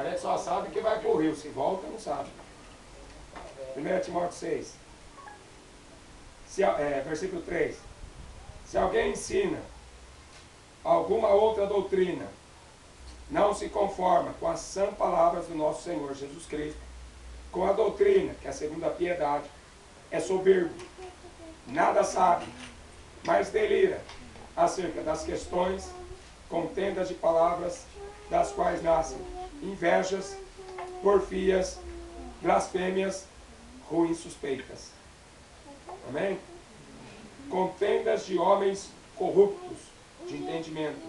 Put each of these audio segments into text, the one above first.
A gente só sabe que vai para o rio, se volta não sabe. 1 Timóteo 6. Versículo 3. Se alguém ensina alguma outra doutrina, não se conforma com as sãs palavras do nosso Senhor Jesus Cristo, com a doutrina, que é segundo a piedade, é soberbo, nada sabe, mas delira acerca das questões, contendas de palavras, das quais nascem invejas, porfias, blasfêmias, ruins suspeitas. Amém? Contendas de homens corruptos de entendimento,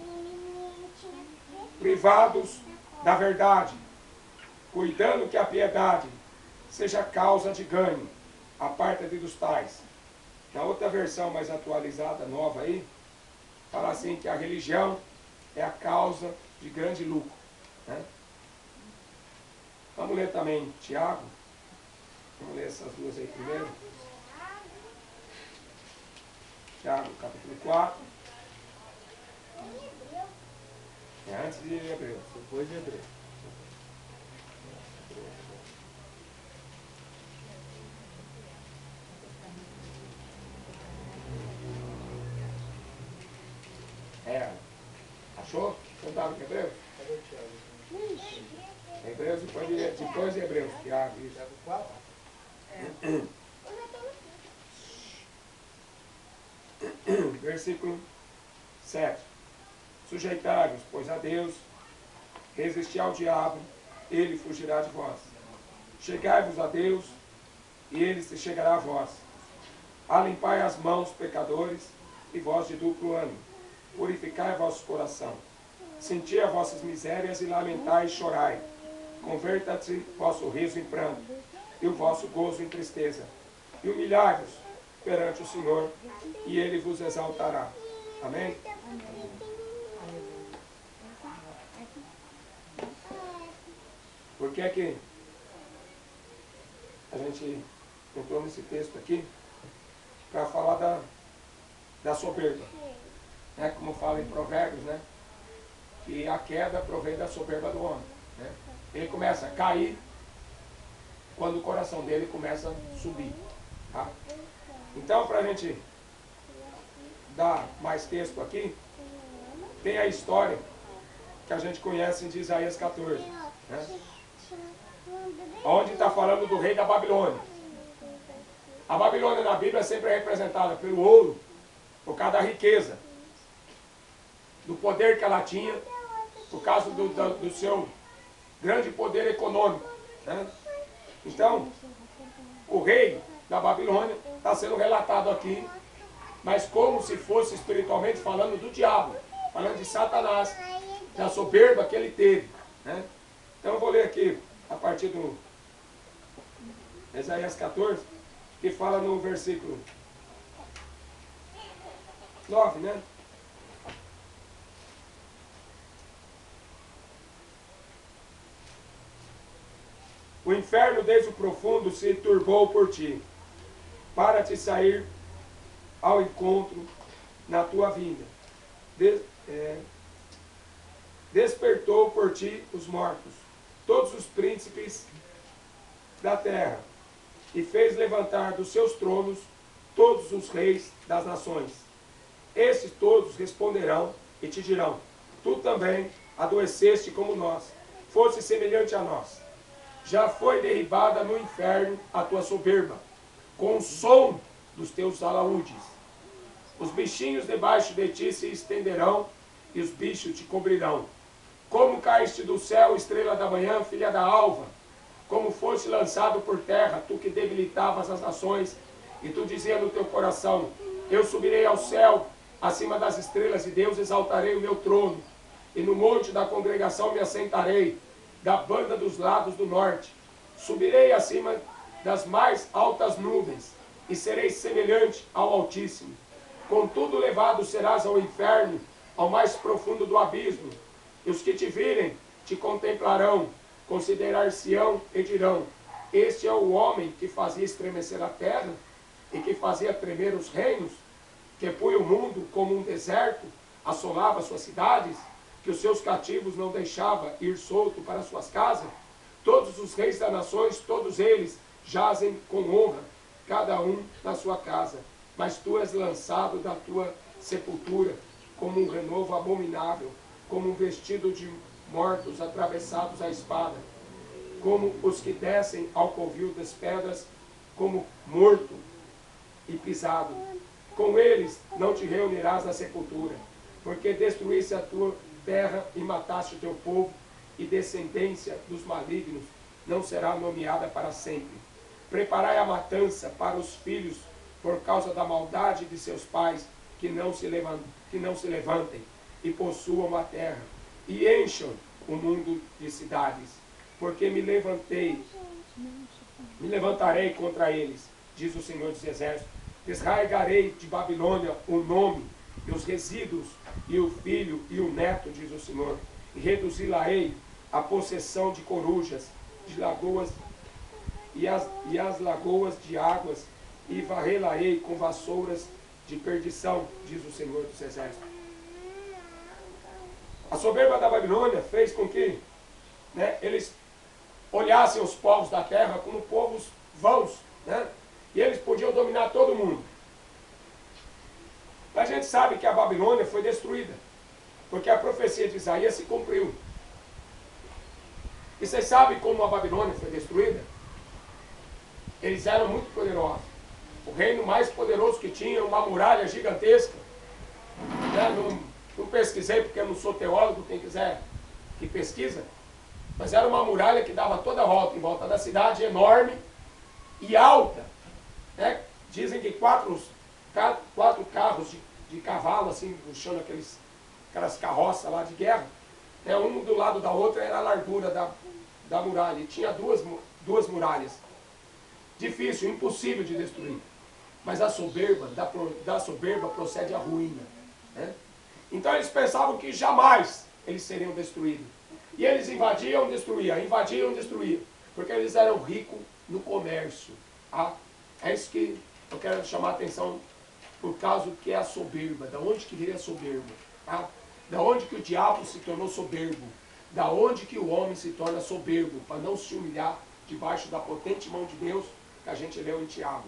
privados da verdade, cuidando que a piedade seja causa de ganho, a parte dos tais. Na outra versão mais atualizada, nova aí, fala assim que a religião é a causa de grande lucro. Né? Vamos ler também Tiago. Vamos ler essas duas aí primeiro. Tiago, capítulo 4. É antes de Hebreus. Depois de Hebreus. Achou? Você não estava em Hebreus? Cadê o Tiago? Hebreus depois de Hebreus. Tiago, isso. Tiago 4? Versículo 7. Sujeitai-vos, pois, a Deus, resisti ao diabo, ele fugirá de vós. Chegai-vos a Deus, e ele se chegará a vós. Alimpai as mãos, pecadores, e vós de duplo ânimo. Purificai vosso coração. Senti as vossas misérias e lamentai e chorai. Converta-se vosso riso em pranto, e o vosso gozo em tristeza. E humilhai-vos perante o Senhor, e ele vos exaltará. Amém? Por que é que a gente entrou nesse texto aqui? Para falar da soberba. Como fala em Provérbios, né? Que a queda provém da soberba do homem. Né? Ele começa a cair quando o coração dele começa a subir. Tá? Então, para a gente dar mais texto aqui, tem a história que a gente conhece de Isaías 14. Né? Onde está falando do rei da Babilônia. A Babilônia na Bíblia sempre é representada pelo ouro, por causa da riqueza, do poder que ela tinha, por causa do seu grande poder econômico. Né? Então, o rei da Babilônia está sendo relatado aqui, mas como se fosse espiritualmente falando do diabo, falando de Satanás, da soberba que ele teve. Né? Então eu vou ler aqui, a partir do Isaías 14, que fala no versículo 9, né? O inferno desde o profundo se turbou por ti, para te sair ao encontro na tua vinda. Despertou por ti os mortos, todos os príncipes da terra, e fez levantar dos seus tronos todos os reis das nações. Esses todos responderão e te dirão: tu também adoeceste como nós, fosse semelhante a nós. Já foi derribada no inferno a tua soberba, com o som dos teus alaúdes. Os bichinhos debaixo de ti se estenderão, e os bichos te cobrirão. Como caíste do céu, estrela da manhã, filha da alva, como foste lançado por terra, tu que debilitavas as nações, e tu dizia no teu coração: eu subirei ao céu, acima das estrelas de Deus exaltarei o meu trono, e no monte da congregação me assentarei, da banda dos lados do norte. Subirei acima das mais altas nuvens, e serei semelhante ao Altíssimo. Contudo levado serás ao inferno, ao mais profundo do abismo, e os que te virem te contemplarão, considerar-se-ão e dirão: este é o homem que fazia estremecer a terra, e que fazia tremer os reinos, que punha o mundo como um deserto, assolava suas cidades. que os seus cativos não deixava ir solto para suas casas, todos os reis das nações, todos eles jazem com honra, cada um na sua casa. Mas tu és lançado da tua sepultura, como um renovo abominável, como um vestido de mortos atravessados à espada, como os que descem ao covil das pedras, como morto e pisado. Com eles não te reunirás na sepultura, porque destruísse a tua terra e mataste o teu povo, e descendência dos malignos não será nomeada para sempre. Preparai a matança para os filhos por causa da maldade de seus pais, que não se levantem e possuam a terra, e encham o mundo de cidades. Porque me levantarei contra eles, diz o Senhor dos Exércitos. Desraigarei de Babilônia o nome e os resíduos, e o filho e o neto, diz o Senhor. E reduzi-la-ei a possessão de corujas, de lagoas, e as lagoas de águas, e varrê-la-ei com vassouras de perdição, diz o Senhor dos Exércitos. A soberba da Babilônia fez com que eles olhassem os povos da terra como povos vãos, e eles podiam dominar todo mundo. A gente sabe que a Babilônia foi destruída, porque a profecia de Isaías se cumpriu. E vocês sabem como a Babilônia foi destruída? Eles eram muito poderosos. O reino mais poderoso que tinha, uma muralha gigantesca. Não pesquisei porque eu não sou teólogo, quem quiser que pesquisa. Mas era uma muralha que dava toda a volta, em volta da cidade, enorme e alta. Dizem que quatro carros de cavalo, assim, puxando aquelas carroças lá de guerra, um do lado da outra, era a largura da muralha. E tinha duas muralhas. Difícil, impossível de destruir. Mas a soberba, da soberba procede a ruína. Então eles pensavam que jamais eles seriam destruídos. E eles invadiam, destruíam, porque eles eram ricos no comércio. É isso que eu quero chamar a atenção, por causa que é a soberba. Da onde que veio a soberba? Da onde que o diabo se tornou soberbo? Da onde que o homem se torna soberbo? Para não se humilhar debaixo da potente mão de Deus, que a gente leu em Tiago.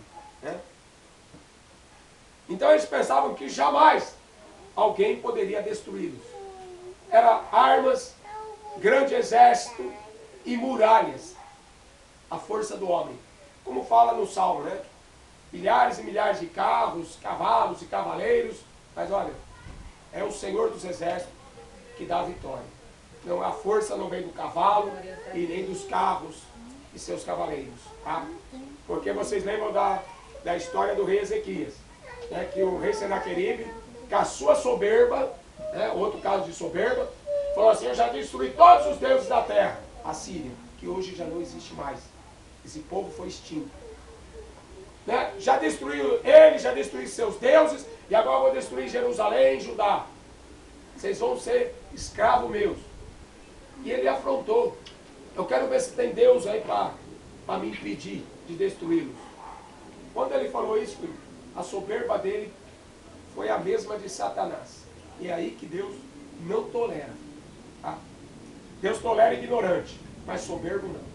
Então eles pensavam que jamais alguém poderia destruí-los. Era armas, grande exército e muralhas. A força do homem. Como fala no Salmo, milhares e milhares de carros, cavalos e cavaleiros. Mas olha, é o Senhor dos Exércitos que dá a vitória. Não, a força não vem do cavalo e nem dos carros e seus cavaleiros. Porque vocês lembram da história do rei Ezequias, que o rei Senaqueribe, com a sua soberba, outro caso de soberba, falou assim: eu já destruí todos os deuses da terra. A Síria, que hoje já não existe mais. Esse povo foi extinto. Já destruiu ele, já destruiu seus deuses, e agora eu vou destruir Jerusalém e Judá. Vocês vão ser escravos meus. E ele afrontou. Eu quero ver se tem Deus aí para me impedir de destruí-los. Quando ele falou isso, a soberba dele foi a mesma de Satanás. E é aí que Deus não tolera. Deus tolera ignorante, mas soberbo não.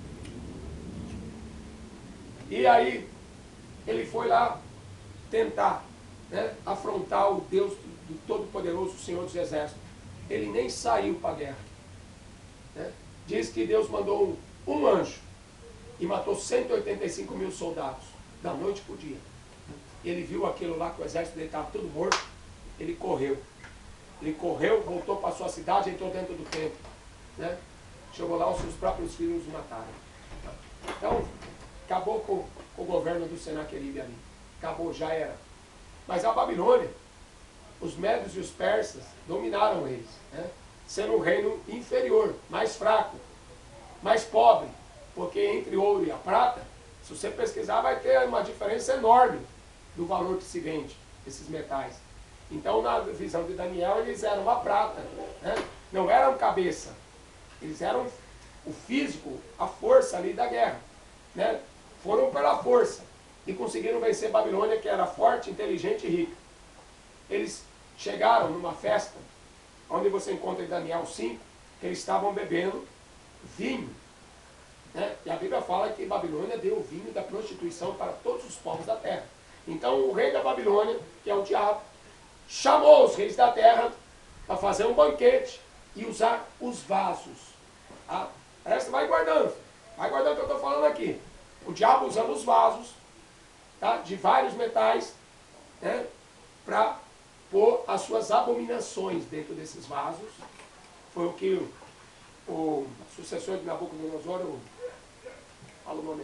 E aí ele foi lá tentar afrontar o Deus do Todo-Poderoso, o Senhor dos Exércitos. Ele nem saiu para a guerra. Diz que Deus mandou um anjo e matou 185 mil soldados, da noite para o dia. Ele viu aquilo lá, que o exército dele estava tudo morto. Ele correu. Voltou para a sua cidade, entrou dentro do templo. Chegou lá, os seus próprios filhos o mataram. Então, acabou com o governo do Senaqueribe ali. Acabou, já era. Mas a Babilônia, os médios e os persas dominaram eles, sendo um reino inferior, mais fraco, mais pobre, porque entre ouro e a prata, se você pesquisar, vai ter uma diferença enorme do valor que se vende esses metais. Então, na visão de Daniel, eles eram a prata, não eram cabeça, eles eram o físico, a força ali da guerra. Foram pela força e conseguiram vencer Babilônia, que era forte, inteligente e rica. Eles chegaram numa festa onde você encontra em Daniel 5, que eles estavam bebendo vinho. Né? E a Bíblia fala que Babilônia deu o vinho da prostituição para todos os povos da terra. Então o rei da Babilônia, que é o diabo, chamou os reis da terra para fazer um banquete e usar os vasos. Tá? Essa vai guardando o que eu estou falando aqui. O diabo usando os vasos, tá? De vários metais, né? Para pôr as suas abominações dentro desses vasos. Foi o que o sucessor de Nabucodonosor falou o nome.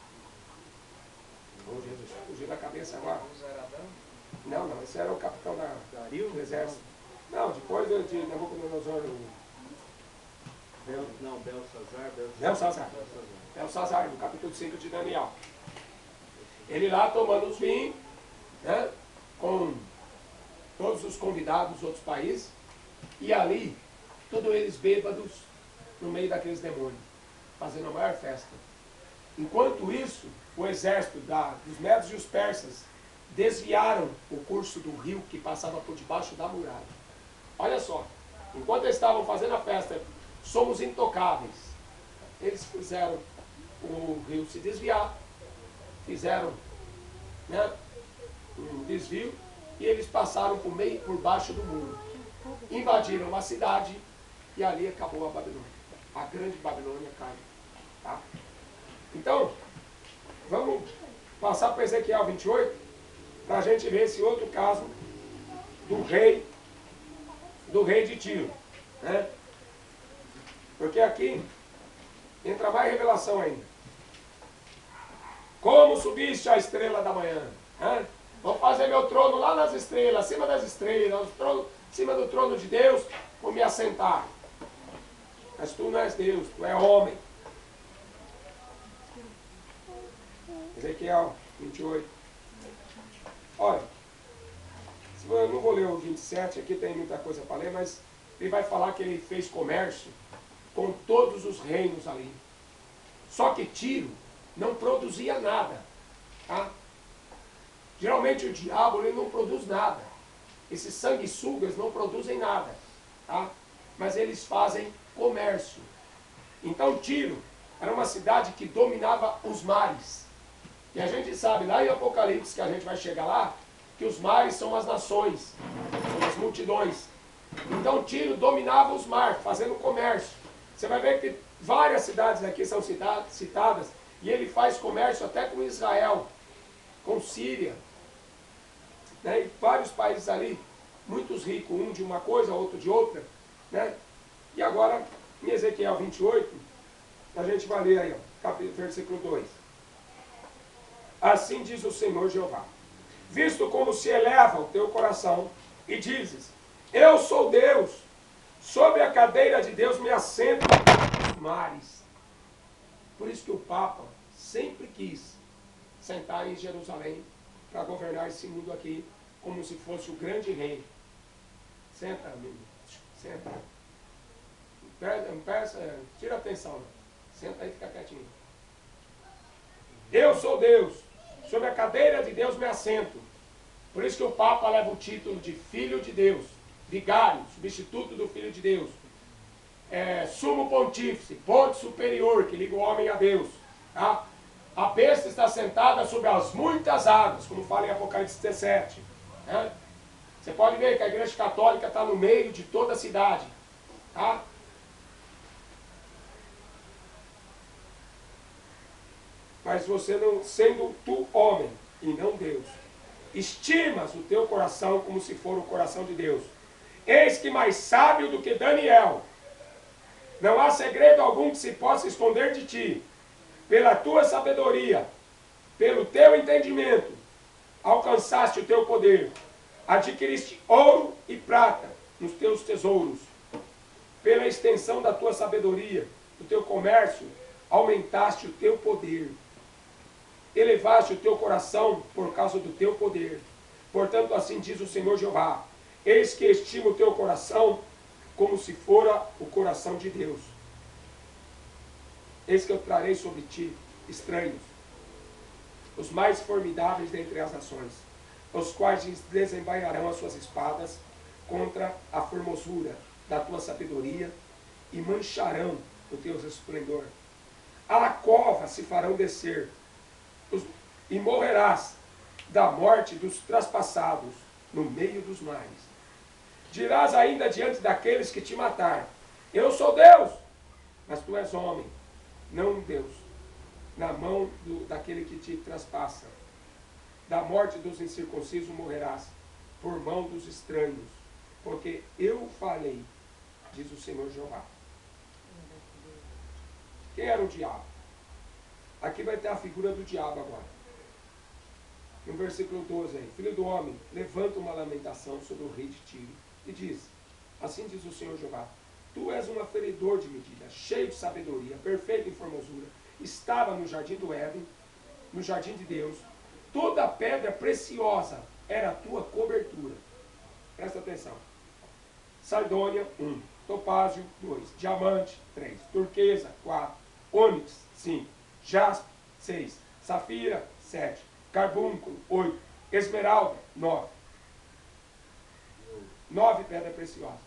Oh, Jesus, fugiu da cabeça agora. Não, esse era o capitão do exército. Não, depois de Nabucodonosor. Belsazar, no capítulo 5 de Daniel. Ele lá tomando os vinhos, né, com todos os convidados dos outros países, e ali, todos eles bêbados, no meio daqueles demônios, fazendo a maior festa. Enquanto isso, o exército dos Medos e os persas desviaram o curso do rio que passava por debaixo da muralha. Olha só, enquanto eles estavam fazendo a festa, somos intocáveis. Eles fizeram o rio se desviar, fizeram, né, um desvio, e eles passaram por baixo do muro. Invadiram uma cidade e ali acabou a Babilônia. A grande Babilônia caiu. Tá? Então, vamos passar para Ezequiel 28, para a gente ver esse outro caso do rei de Tiro. Né? Porque aqui entra mais revelação ainda. Como subiste a estrela da manhã? Né? Vou fazer meu trono lá nas estrelas, acima das estrelas, acima do trono de Deus, vou me assentar. Mas tu não és Deus, tu é homem. Ezequiel 28. Olha, eu não vou ler o 27, aqui tem muita coisa para ler, mas ele vai falar que ele fez comércio com todos os reinos ali. Só que Tiro não produzia nada. Tá? Geralmente o diabo ele não produz nada. Esses sanguessugas não produzem nada. Tá? Mas eles fazem comércio. Então Tiro era uma cidade que dominava os mares. E a gente sabe lá em Apocalipse, que a gente vai chegar lá, que os mares são as nações, são as multidões. Então Tiro dominava os mares, fazendo comércio. Você vai ver que várias cidades aqui são citadas, e ele faz comércio até com Israel, com Síria, né? E vários países ali, muitos ricos, um de uma coisa, outro de outra. Né? E agora, em Ezequiel 28, a gente vai ler aí, ó, versículo 2. Assim diz o Senhor Jeová: visto como se eleva o teu coração, e dizes, eu sou Deus, sobre a cadeira de Deus me assento nos mares. Por isso que o Papa sempre quis sentar em Jerusalém para governar esse mundo aqui, como se fosse o grande rei. Senta, amigo. Senta. Tira atenção. Né? Senta aí e fica quietinho. Eu sou Deus. Sobre a cadeira de Deus me assento. Por isso que o Papa leva o título de Filho de Deus. Vigário, substituto do Filho de Deus. Sumo pontífice, ponte superior que liga o homem a Deus. Tá? A besta está sentada sobre as muitas águas, como fala em Apocalipse 17. Né? Você pode ver que a Igreja Católica está no meio de toda a cidade. Tá? Mas você não, sendo tu homem e não Deus, estimas o teu coração como se for o coração de Deus. Eis que mais sábio do que Daniel, não há segredo algum que se possa esconder de ti. Pela tua sabedoria, pelo teu entendimento, alcançaste o teu poder, adquiriste ouro e prata nos teus tesouros. Pela extensão da tua sabedoria, do teu comércio, aumentaste o teu poder. Elevaste o teu coração por causa do teu poder. Portanto, assim diz o Senhor Jeová: eis que estimo o teu coração como se fora o coração de Deus. Eis que eu trarei sobre ti estranhos, os mais formidáveis dentre as nações, os quais desembainharão as suas espadas contra a formosura da tua sabedoria e mancharão o teu resplendor. À cova se farão descer e morrerás da morte dos traspassados no meio dos mares. Dirás ainda diante daqueles que te mataram: eu sou Deus, mas tu és homem, não Deus. Na mão daquele que te traspassa. Da morte dos incircuncisos morrerás, por mão dos estranhos, porque eu falei, diz o Senhor Jeová. Quem era o diabo? Aqui vai ter a figura do diabo agora. No versículo 12 aí: filho do homem, levanta uma lamentação sobre o rei de Tiro e diz: assim diz o Senhor Jeová, tu és um aferidor de medida, cheio de sabedoria, perfeito em formosura. Estava no jardim do Éden, no jardim de Deus. Toda pedra preciosa era a tua cobertura. Presta atenção. Sardônia, 1. Topázio, 2. Diamante, 3. Turquesa, 4. Ônix, 5. Jaspe, 6. Safira, 7. Carbúnculo, 8. Esmeralda, 9. 9 pedras preciosas.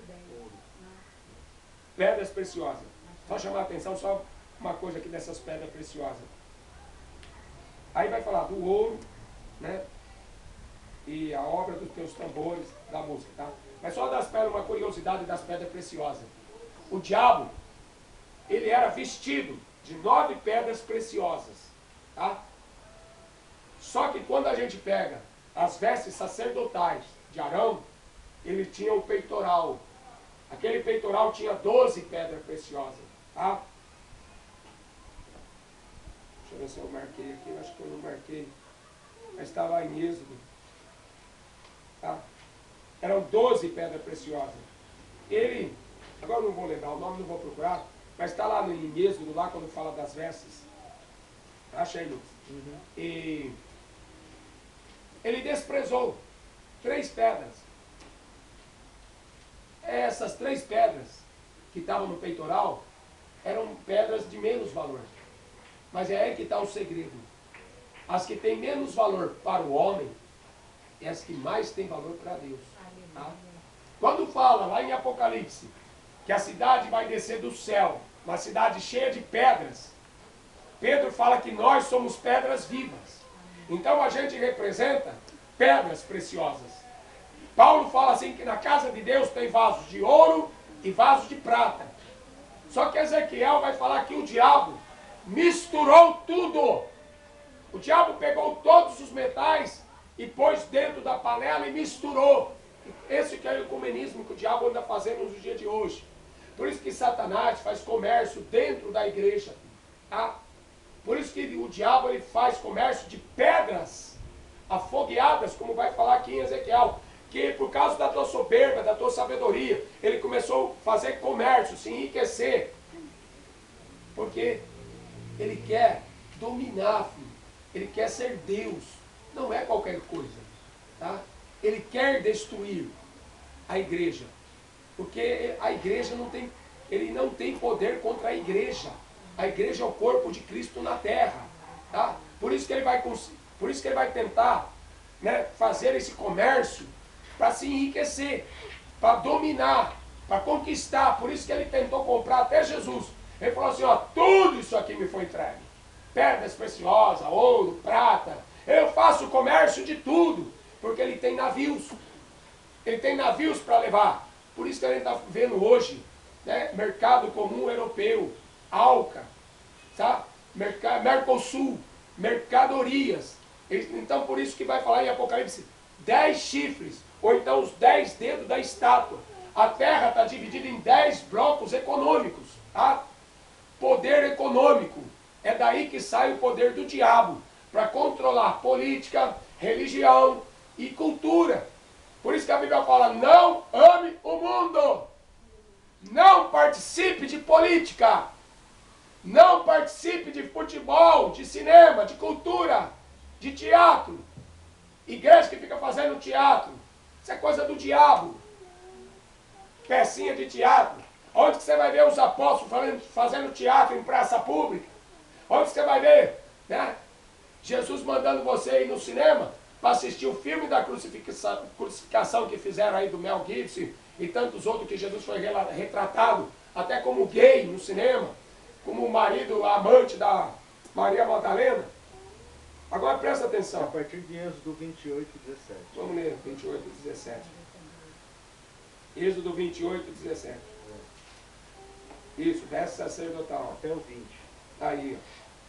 Pedras preciosas. Só chamar a atenção, só uma coisa aqui dessas pedras preciosas. Aí vai falar do ouro, né? E a obra dos teus tambores, da música, tá? Mas só das pedras, uma curiosidade das pedras preciosas. O diabo, ele era vestido de 9 pedras preciosas, tá? Só que quando a gente pega as vestes sacerdotais de Arão, ele tinha um peitoral. Aquele peitoral tinha 12 pedras preciosas, tá? Deixa eu ver se eu marquei aqui, eu acho que eu não marquei. Mas está lá em Êxodo. Tá? Eram 12 pedras preciosas. Ele, agora eu não vou lembrar o nome, não vou procurar, mas está lá em Êxodo, lá quando fala das vestes. Achei, Lucas. Uhum. E ele desprezou 3 pedras. Essas 3 pedras que estavam no peitoral eram pedras de menos valor. Mas é aí que está o segredo. As que têm menos valor para o homem é as que mais têm valor para Deus. Tá? Quando fala lá em Apocalipse que a cidade vai descer do céu, uma cidade cheia de pedras, Pedro fala que nós somos pedras vivas. Então a gente representa pedras preciosas. Paulo fala assim que na casa de Deus tem vasos de ouro e vasos de prata. Só que Ezequiel vai falar que o diabo misturou tudo. O diabo pegou todos os metais e pôs dentro da panela e misturou. Esse que é o ecumenismo que o diabo anda fazendo nos dias de hoje. Por isso que Satanás faz comércio dentro da igreja. Tá? Por isso que o diabo ele faz comércio de pedras afogueadas, como vai falar aqui em Ezequiel. Que por causa da tua soberba, da tua sabedoria, ele começou a fazer comércio, se enriquecer. Porque ele quer dominar, filho. Ele quer ser Deus. Não é qualquer coisa. Tá? Ele quer destruir a igreja. Porque a igreja não tem, ele não tem poder contra a igreja. A igreja é o corpo de Cristo na terra. Tá? Por isso que ele vai tentar, né, fazer esse comércio para se enriquecer, para dominar, para conquistar. Por isso que ele tentou comprar até Jesus. Ele falou assim, ó, tudo isso aqui me foi entregue. Pedras preciosas, ouro, prata. Eu faço comércio de tudo. Porque ele tem navios. Ele tem navios para levar. Por isso que a gente está vendo hoje, né, mercado comum europeu, ALCA, tá? Mercosul, mercadorias. Então por isso que vai falar em Apocalipse 10 chifres, ou então os 10 dedos da estátua. A terra está dividida em 10 blocos econômicos. Tá? Poder econômico. É daí que sai o poder do diabo, para controlar política, religião e cultura. Por isso que a Bíblia fala, não ame o mundo. Não participe de política. Não participe de futebol, de cinema, de cultura, de teatro. Igreja que fica fazendo teatro. Isso é coisa do diabo. Pecinha de teatro. Onde que você vai ver os apóstolos fazendo teatro em praça pública? Onde você vai ver, né, Jesus mandando você ir no cinema para assistir o filme da crucificação que fizeram aí do Mel Gibson e tantos outros que Jesus foi retratado até como gay no cinema, como o marido, amante da Maria Madalena. Agora presta A atenção. partir de Êxodo 28, 17. Vamos ler 28, 17. Êxodo 28, 17. Isso, verso sacerdotal. Até o 20. Aí,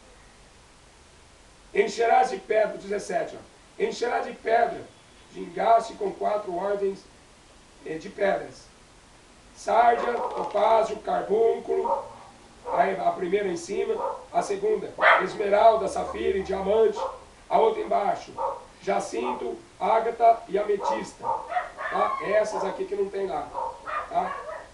ó. Encherás de pedra, 17, ó. Encherás de pedra, de engaste com 4 ordens de pedras. Sárdia, topázio, carbúnculo, aí a primeira em cima, a segunda, esmeralda, safira e diamante, a outra embaixo, jacinto, ágata e ametista. Tá? Essas aqui que não tem lá. Tá?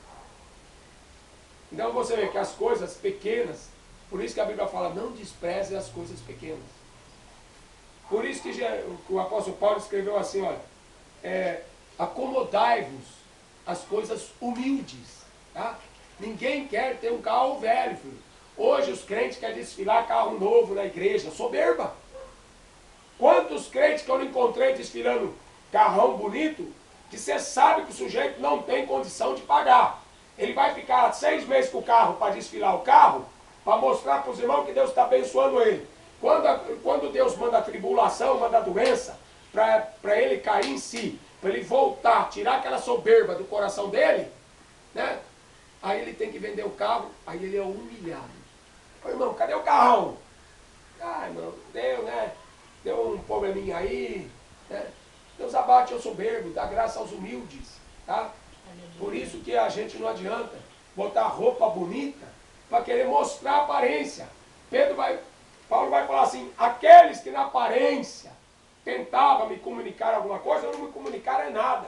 Então você vê que as coisas pequenas, por isso que a Bíblia fala, não despreze as coisas pequenas. Por isso que o apóstolo Paulo escreveu assim, olha, acomodai-vos as coisas humildes. Tá? Ninguém quer ter um carro velho, filho. Hoje os crentes querem desfilar carro novo na igreja, soberba. Quantos crentes que eu não encontrei desfilando carrão bonito, que você sabe que o sujeito não tem condição de pagar. Ele vai ficar 6 meses com o carro para desfilar o carro, para mostrar para os irmãos que Deus está abençoando ele. Quando Deus manda a tribulação, manda a doença, para ele cair em si, para ele voltar, tirar aquela soberba do coração dele, né? Aí ele tem que vender o carro, aí ele é humilhado. Ô irmão, cadê o carrão? Ah, irmão, deu, né? Deu um probleminha aí, né? Deus abate o soberbo, dá graça aos humildes, tá? Por isso que a gente não adianta botar roupa bonita para querer mostrar a aparência. Paulo vai falar assim, aqueles que na aparência tentavam me comunicar alguma coisa, não me comunicaram nada.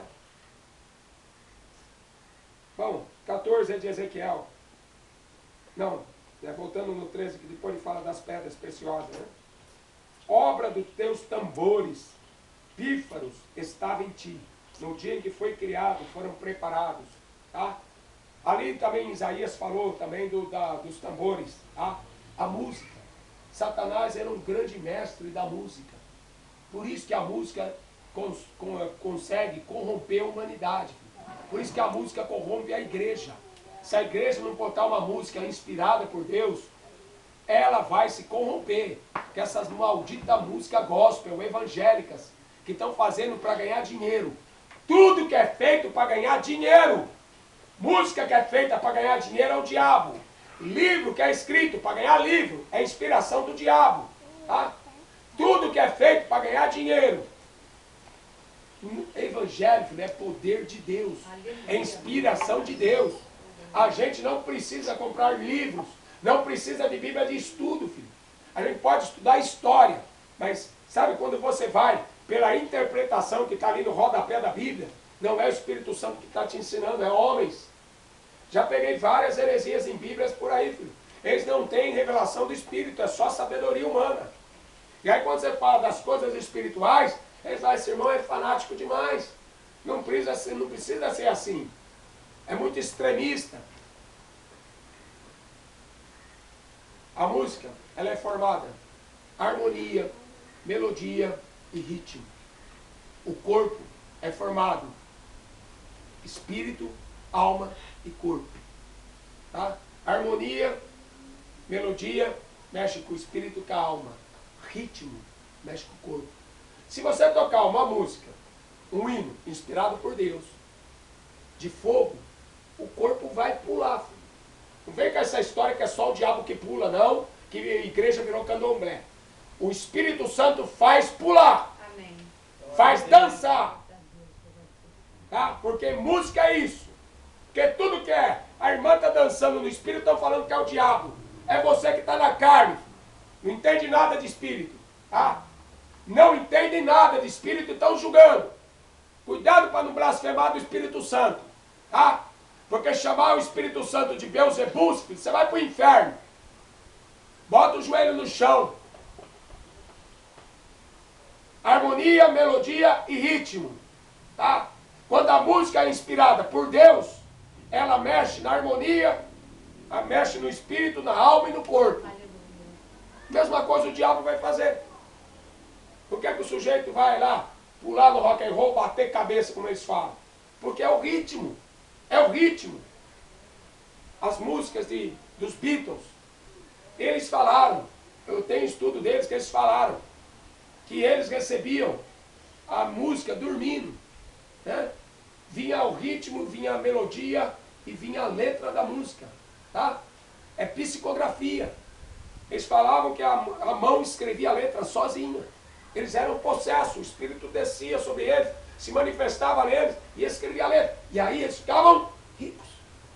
Bom, 14 é de Ezequiel. Não, voltando no 13, que depois ele fala das pedras preciosas, né? Obra dos teus tambores, pífaros, estava em ti. No dia em que foi criado, foram preparados. Tá? Ali também Isaías falou também dos tambores. Tá? A música. Satanás era um grande mestre da música. Por isso que a música consegue corromper a humanidade. Por isso que a música corrompe a igreja. Se a igreja não botar uma música inspirada por Deus, ela vai se corromper. Que essas malditas músicas gospel, evangélicas, que estão fazendo para ganhar dinheiro. Tudo que é feito para ganhar dinheiro. Música que é feita para ganhar dinheiro é o diabo. Livro que é escrito para ganhar livro é inspiração do diabo. Tá? Tudo que é feito para ganhar dinheiro. Evangelho é poder de Deus. É inspiração de Deus. A gente não precisa comprar livros. Não precisa de Bíblia de estudo, filho. A gente pode estudar história. Mas sabe quando você vai pela interpretação que está ali no rodapé da Bíblia? Não é o Espírito Santo que está te ensinando, é homens. Já peguei várias heresias em Bíblias por aí, filho. Eles não têm revelação do Espírito, é só sabedoria humana. E aí quando você fala das coisas espirituais, eles falam, esse irmão é fanático demais. Não precisa ser assim. É muito extremista. A música, ela é formada harmonia, melodia e ritmo. O corpo é formado espírito, alma e corpo. Tá? Harmonia, melodia, mexe com o espírito e com a alma. Ritmo, mexe com o corpo. Se você tocar uma música, um hino inspirado por Deus, de fogo, o corpo vai pular. Filho. Não vem com essa história que é só o diabo que pula, não, que a igreja virou candomblé. O Espírito Santo faz pular. Amém. Faz dançar. Tá? Porque música é isso. Porque tudo que é, a irmã está dançando no Espírito, estão falando que é o diabo. É você que está na carne. Não entende nada de Espírito. Tá? Não entende nada de Espírito e estão julgando. Cuidado para não blasfemar do Espírito Santo. Tá? Porque chamar o Espírito Santo de Beelzebub, você vai para o inferno. Bota o joelho no chão. Harmonia, melodia e ritmo. Tá? Quando a música é inspirada por Deus, ela mexe na harmonia, ela mexe no espírito, na alma e no corpo. Mesma coisa o diabo vai fazer. Por que o sujeito vai lá, pular no rock and roll, bater cabeça, como eles falam? Porque é o ritmo. É o ritmo. As músicas dos Beatles, eles falaram, eu tenho estudo deles que eles falaram, que eles recebiam a música dormindo, né? Vinha o ritmo, vinha a melodia e vinha a letra da música, tá? É psicografia. Eles falavam que a mão escrevia a letra sozinha. Eles eram possessos, o Espírito descia sobre eles, se manifestava neles e escrevia a letra. E aí eles ficavam ricos.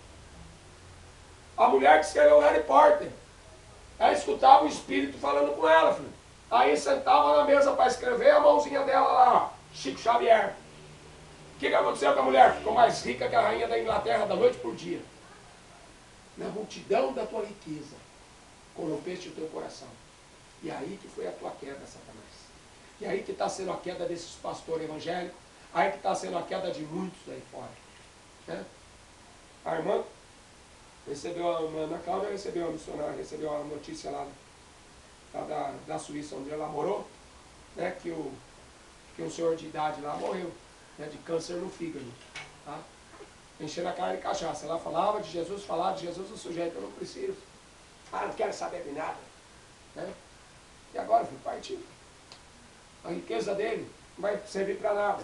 A mulher que escreveu o Harry Potter, ela escutava o Espírito falando com ela, filho. Aí sentava na mesa para escrever, a mãozinha dela lá, Chico Xavier. O que aconteceu com a mulher? Ficou mais rica que a rainha da Inglaterra da noite por dia. Na multidão da tua riqueza, corrompeste o teu coração. E aí que foi a tua queda, Satanás. E aí que está sendo a queda desses pastores evangélicos. Aí que está sendo a queda de muitos aí fora. Né? A irmã recebeu, a Ana Cláudia recebeu a missionária, recebeu a notícia lá da Suíça, onde ela morou, né, que um senhor de idade lá morreu, né, de câncer no fígado. Tá? Enchendo a cara de cachaça. Ela falava de Jesus, o sujeito, eu não preciso. Ah, não quero saber de nada. Né? E agora, filho, partiu. A riqueza dele não vai servir para nada.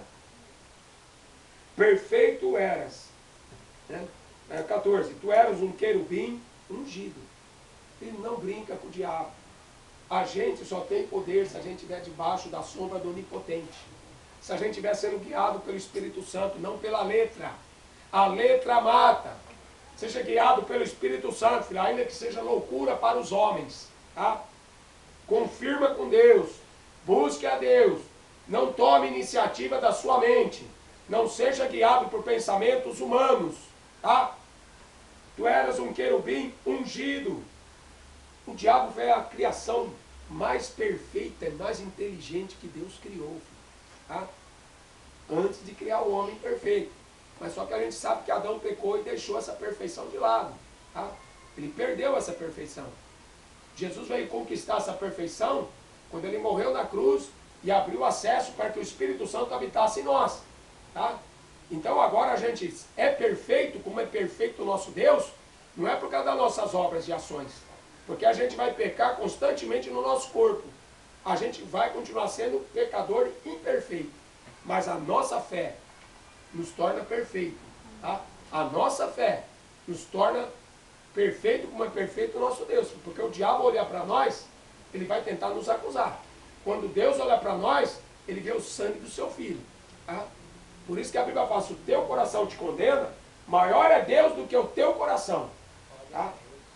Perfeito eras. Né? 14. Tu eras um querubim ungido. Ele não brinca com o diabo. A gente só tem poder se a gente estiver debaixo da sombra do Onipotente. Se a gente estiver sendo guiado pelo Espírito Santo, não pela letra. A letra mata. Seja guiado pelo Espírito Santo, filho, ainda que seja loucura para os homens. Tá? Confirma com Deus. Busque a Deus. Não tome iniciativa da sua mente. Não seja guiado por pensamentos humanos. Tá? Tu eras um querubim ungido. O diabo foi a criação mais perfeita, mais inteligente que Deus criou. Filho. Tá? Antes de criar o homem perfeito. Mas só que a gente sabe que Adão pecou e deixou essa perfeição de lado. Tá? Ele perdeu essa perfeição. Jesus veio conquistar essa perfeição quando ele morreu na cruz e abriu acesso para que o Espírito Santo habitasse em nós. Tá? Então agora a gente é perfeito, como é perfeito o nosso Deus, não é por causa das nossas obras e ações. Porque a gente vai pecar constantemente no nosso corpo. A gente vai continuar sendo pecador imperfeito. Mas a nossa fé nos torna perfeito. Tá? A nossa fé nos torna perfeito como é perfeito o nosso Deus. Porque o diabo olhar para nós, ele vai tentar nos acusar. Quando Deus olha para nós, ele vê o sangue do seu filho. Tá? Por isso que a Bíblia fala, se o teu coração te condena, maior é Deus do que o teu coração. Tá?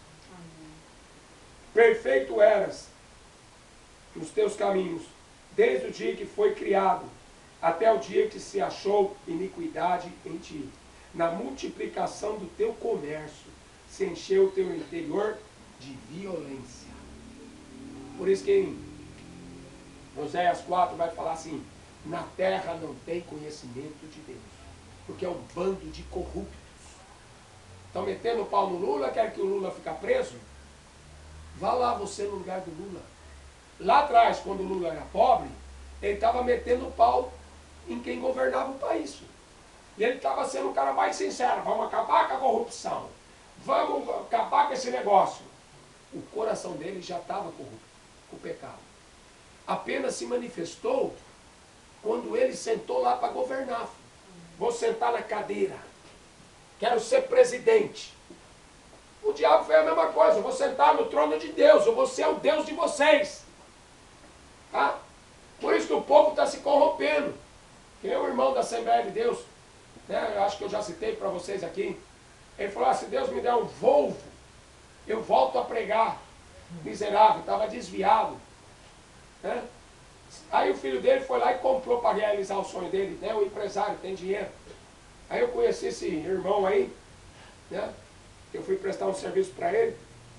Perfeito eras nos teus caminhos, desde o dia que foi criado, até o dia que se achou iniquidade em ti. Na multiplicação do teu comércio, se encheu o teu interior de violência. Por isso que em Oséias 4 vai falar assim, na terra não tem conhecimento de Deus, porque é um bando de corruptos. Estão metendo o pau no Lula, quer que o Lula fique preso? Vá lá você no lugar do Lula. Lá atrás, quando o Lula era pobre, ele estava metendo o pau em quem governava o país. E ele estava sendo um cara mais sincero, vamos acabar com a corrupção, vamos acabar com esse negócio. O coração dele já estava corrupto, com o pecado. Apenas se manifestou quando ele sentou lá para governar. Vou sentar na cadeira, quero ser presidente. O diabo fez a mesma coisa, eu vou sentar no trono de Deus, eu vou ser o Deus de vocês. Tá? Por isso que o povo está se corrompendo. Que nem o irmão da Assembleia de Deus, né? Eu acho que eu já citei para vocês aqui. Ele falou, se Deus me der um Volvo, eu volto a pregar. Miserável, estava desviado. Né? Aí o filho dele foi lá e comprou para realizar o sonho dele, né? O empresário tem dinheiro. Aí eu conheci esse irmão aí, né? Eu fui prestar um serviço para ele.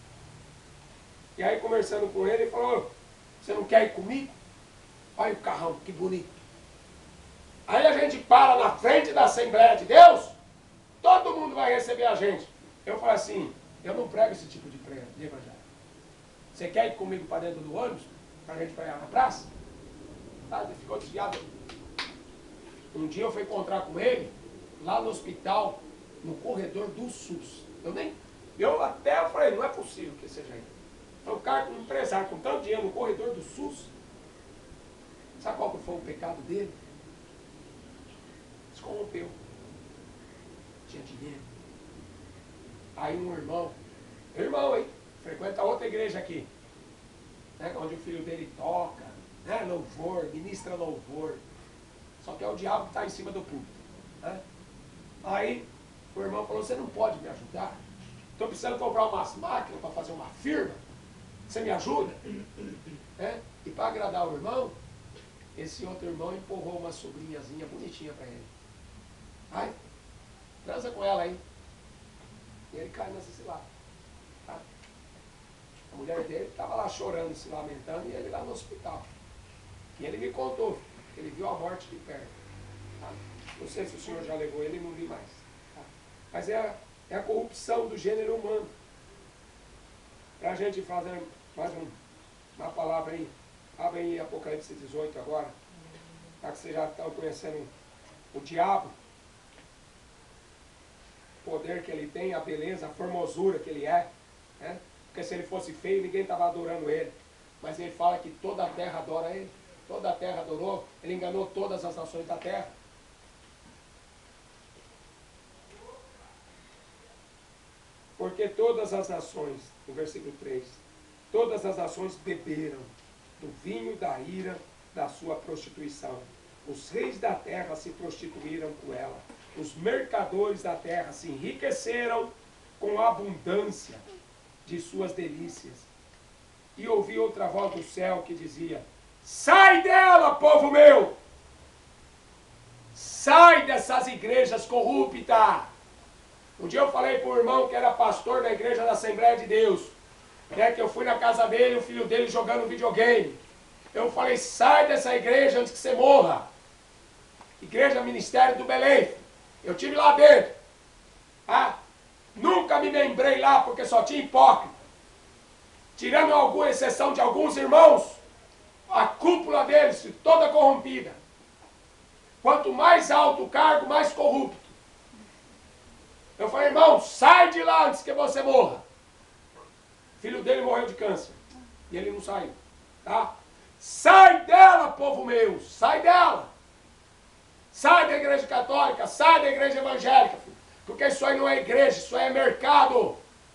E aí conversando com ele, ele falou, você não quer ir comigo? Olha o carrão, que bonito. Aí a gente para na frente da Assembleia de Deus, todo mundo vai receber a gente. Eu falei assim, eu não prego esse tipo de evangelho. Você quer ir comigo para dentro do ônibus, para a gente pregar na praça? Tá, ele ficou desviado. Um dia eu fui encontrar com ele, lá no hospital, no corredor do SUS. Eu até falei, não é possível que seja ele. Então, o cara, um empresário com tanto dinheiro no corredor do SUS, sabe qual que foi o pecado dele? Se corrompeu. Tinha dinheiro. Aí um irmão, hein? Frequenta outra igreja aqui, né, onde o filho dele toca, né, louvor, ministra louvor. Só que é o diabo que está em cima do púlpito. Né? Aí o irmão falou, você não pode me ajudar? Estou precisando comprar umas máquinas para fazer uma firma. Você me ajuda? Né? E para agradar o irmão, esse outro irmão empurrou uma sobrinhazinha bonitinha para ele. Ai, transa com ela aí. E ele cai nessa cilada. Tá? A mulher dele estava lá chorando, se lamentando, e ele lá no hospital. E ele me contou, que ele viu a morte de perto. Tá? Não sei se o senhor já levou ele, não vi mais. Tá? Mas é a corrupção do gênero humano. Para a gente fazer mais uma palavra aí, abre aí Apocalipse 18 agora, para que vocês já estão conhecendo o diabo, o poder que ele tem, a beleza, a formosura que ele é, né? Porque se ele fosse feio, ninguém estava adorando ele. Mas ele fala que toda a terra adora ele. Toda a terra adorou. Ele enganou todas as nações da terra. Porque todas as nações, no versículo 3, todas as nações beberam do vinho da ira da sua prostituição. Os reis da terra se prostituíram com ela. Os mercadores da terra se enriqueceram com a abundância de suas delícias. E ouvi outra voz do céu que dizia, sai dela, povo meu! Sai dessas igrejas corruptas! Um dia eu falei para o irmão que era pastor da igreja da Assembleia de Deus, né, que eu fui na casa dele, o filho dele jogando videogame. Eu falei, sai dessa igreja antes que você morra. Igreja Ministério do Belém. Eu estive lá dentro. Ah, nunca me lembrei lá porque só tinha hipócrita. Tirando alguma exceção de alguns irmãos, a cúpula deles toda corrompida. Quanto mais alto o cargo, mais corrupto. Eu falei, irmão, sai de lá antes que você morra. O filho dele morreu de câncer. E ele não saiu. Tá? Sai dela, povo meu, sai dela. Sai da igreja católica, sai da igreja evangélica, filho. Porque isso aí não é igreja, isso aí é mercado.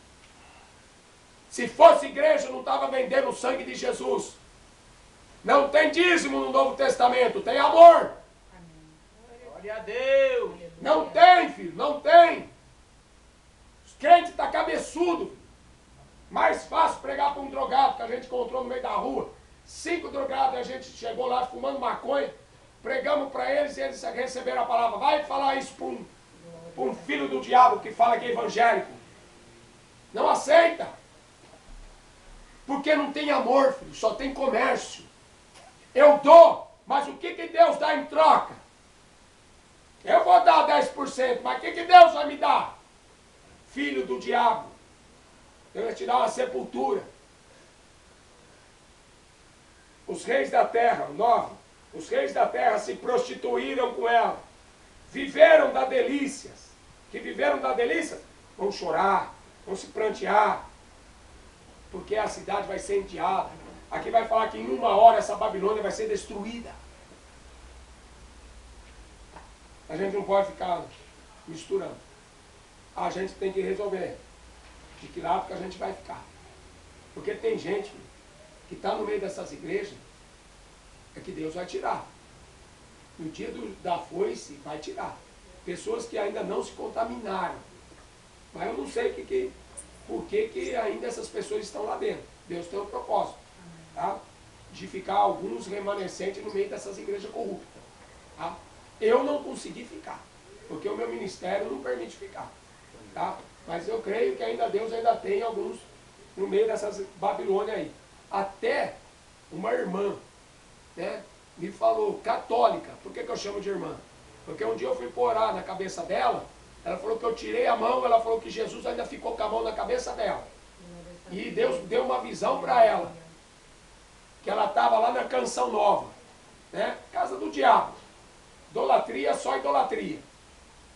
Se fosse igreja, não estava vendendo o sangue de Jesus. Não tem dízimo no Novo Testamento, tem amor. Glória a Deus. Não tem, filho, não tem. Os crentes estão cabeçudos. Mais fácil pregar para um drogado que a gente encontrou no meio da rua. 5 drogados, a gente chegou lá fumando maconha. Pregamos para eles e eles receberam a palavra. Vai falar isso para um filho do diabo que fala que é evangélico. Não aceita. Porque não tem amor, filho, só tem comércio. Eu dou, mas o que Deus dá em troca? Eu vou dar 10%, mas o que Deus vai me dar? Filho do diabo. Deus vai te dar uma sepultura. Os reis da terra, 9. Os reis da terra se prostituíram com ela. Viveram da delícias. Que viveram da delícias? Vão chorar, vão se prantear. Porque a cidade vai ser enteada. Aqui vai falar que em 1 hora essa Babilônia vai ser destruída. A gente não pode ficar misturando. A gente tem que resolver de que lado que a gente vai ficar. Porque tem gente que está no meio dessas igrejas, é que Deus vai tirar. No dia da foice, vai tirar. Pessoas que ainda não se contaminaram. Mas eu não sei por que ainda essas pessoas estão lá dentro. Deus tem um propósito, tá? De ficar alguns remanescentes no meio dessas igrejas corruptas. Tá? Eu não consegui ficar, porque o meu ministério não permite ficar. Tá? Mas eu creio que ainda Deus ainda tem alguns no meio dessas Babilônia aí. Até uma irmã, né, me falou, católica. Por que eu chamo de irmã? Porque um dia eu fui orar na cabeça dela, ela falou que eu tirei a mão, ela falou que Jesus ainda ficou com a mão na cabeça dela. E Deus deu uma visão para ela, que ela estava lá na Canção Nova, né, casa do diabo. Idolatria, só idolatria.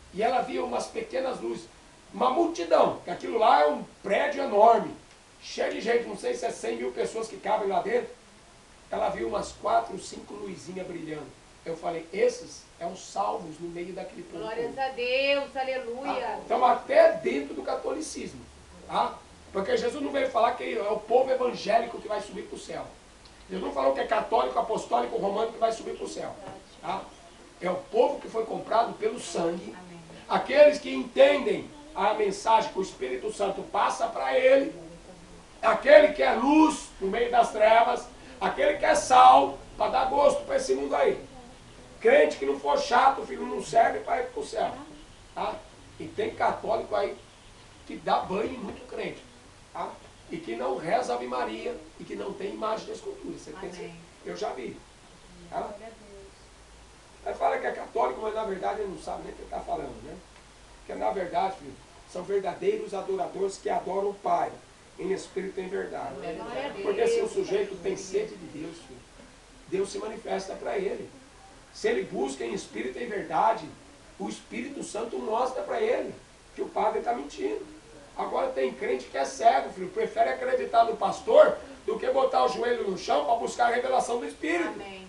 E ela via umas pequenas luzes. Uma multidão, que aquilo lá é um prédio enorme, cheio de gente, não sei se é 100 mil pessoas que cabem lá dentro. Ela viu umas 4 ou 5 luzinhas brilhando. Eu falei, esses é os salvos no meio daquele povo. Glórias a Deus, aleluia. Tá? Então até dentro do catolicismo. Tá? Porque Jesus não veio falar que é o povo evangélico que vai subir para o céu. Jesus não falou que é católico, apostólico, romano que vai subir para o céu. Tá? É o povo que foi comprado pelo sangue. Amém. Aqueles que entendem a mensagem que o Espírito Santo passa para ele. Aquele que é luz no meio das trevas. Aquele que é sal para dar gosto para esse mundo aí. Crente que não for chato, filho, não serve para ir para o céu. Tá? E tem católico aí que dá banho em muito crente. Tá? E que não reza Ave Maria e que não tem imagem da escultura. Você pensa? Eu já vi. Tá? Aí fala que é católico, mas na verdade ele não sabe nem o que ele está falando, né? Porque na verdade, filho, são verdadeiros adoradores que adoram o Pai, em espírito e em verdade. Porque se o sujeito tem sede de Deus, filho, Deus se manifesta para ele. Se ele busca em espírito e em verdade, o Espírito Santo mostra para ele que o padre está mentindo. Agora tem crente que é cego, filho, prefere acreditar no pastor do que botar o joelho no chão para buscar a revelação do Espírito. Amém.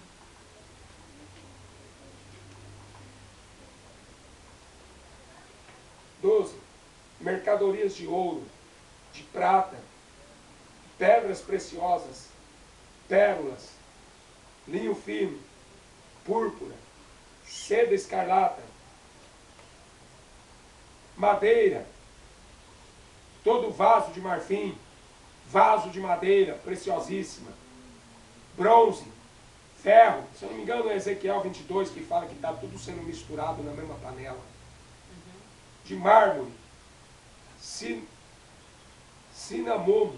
Mercadorias de ouro, de prata, pedras preciosas, pérolas, linho fino, púrpura, seda escarlata, madeira, todo vaso de marfim, vaso de madeira preciosíssima, bronze, ferro, se eu não me engano é Ezequiel 22 que fala que está tudo sendo misturado na mesma panela, de mármore, cinamomo,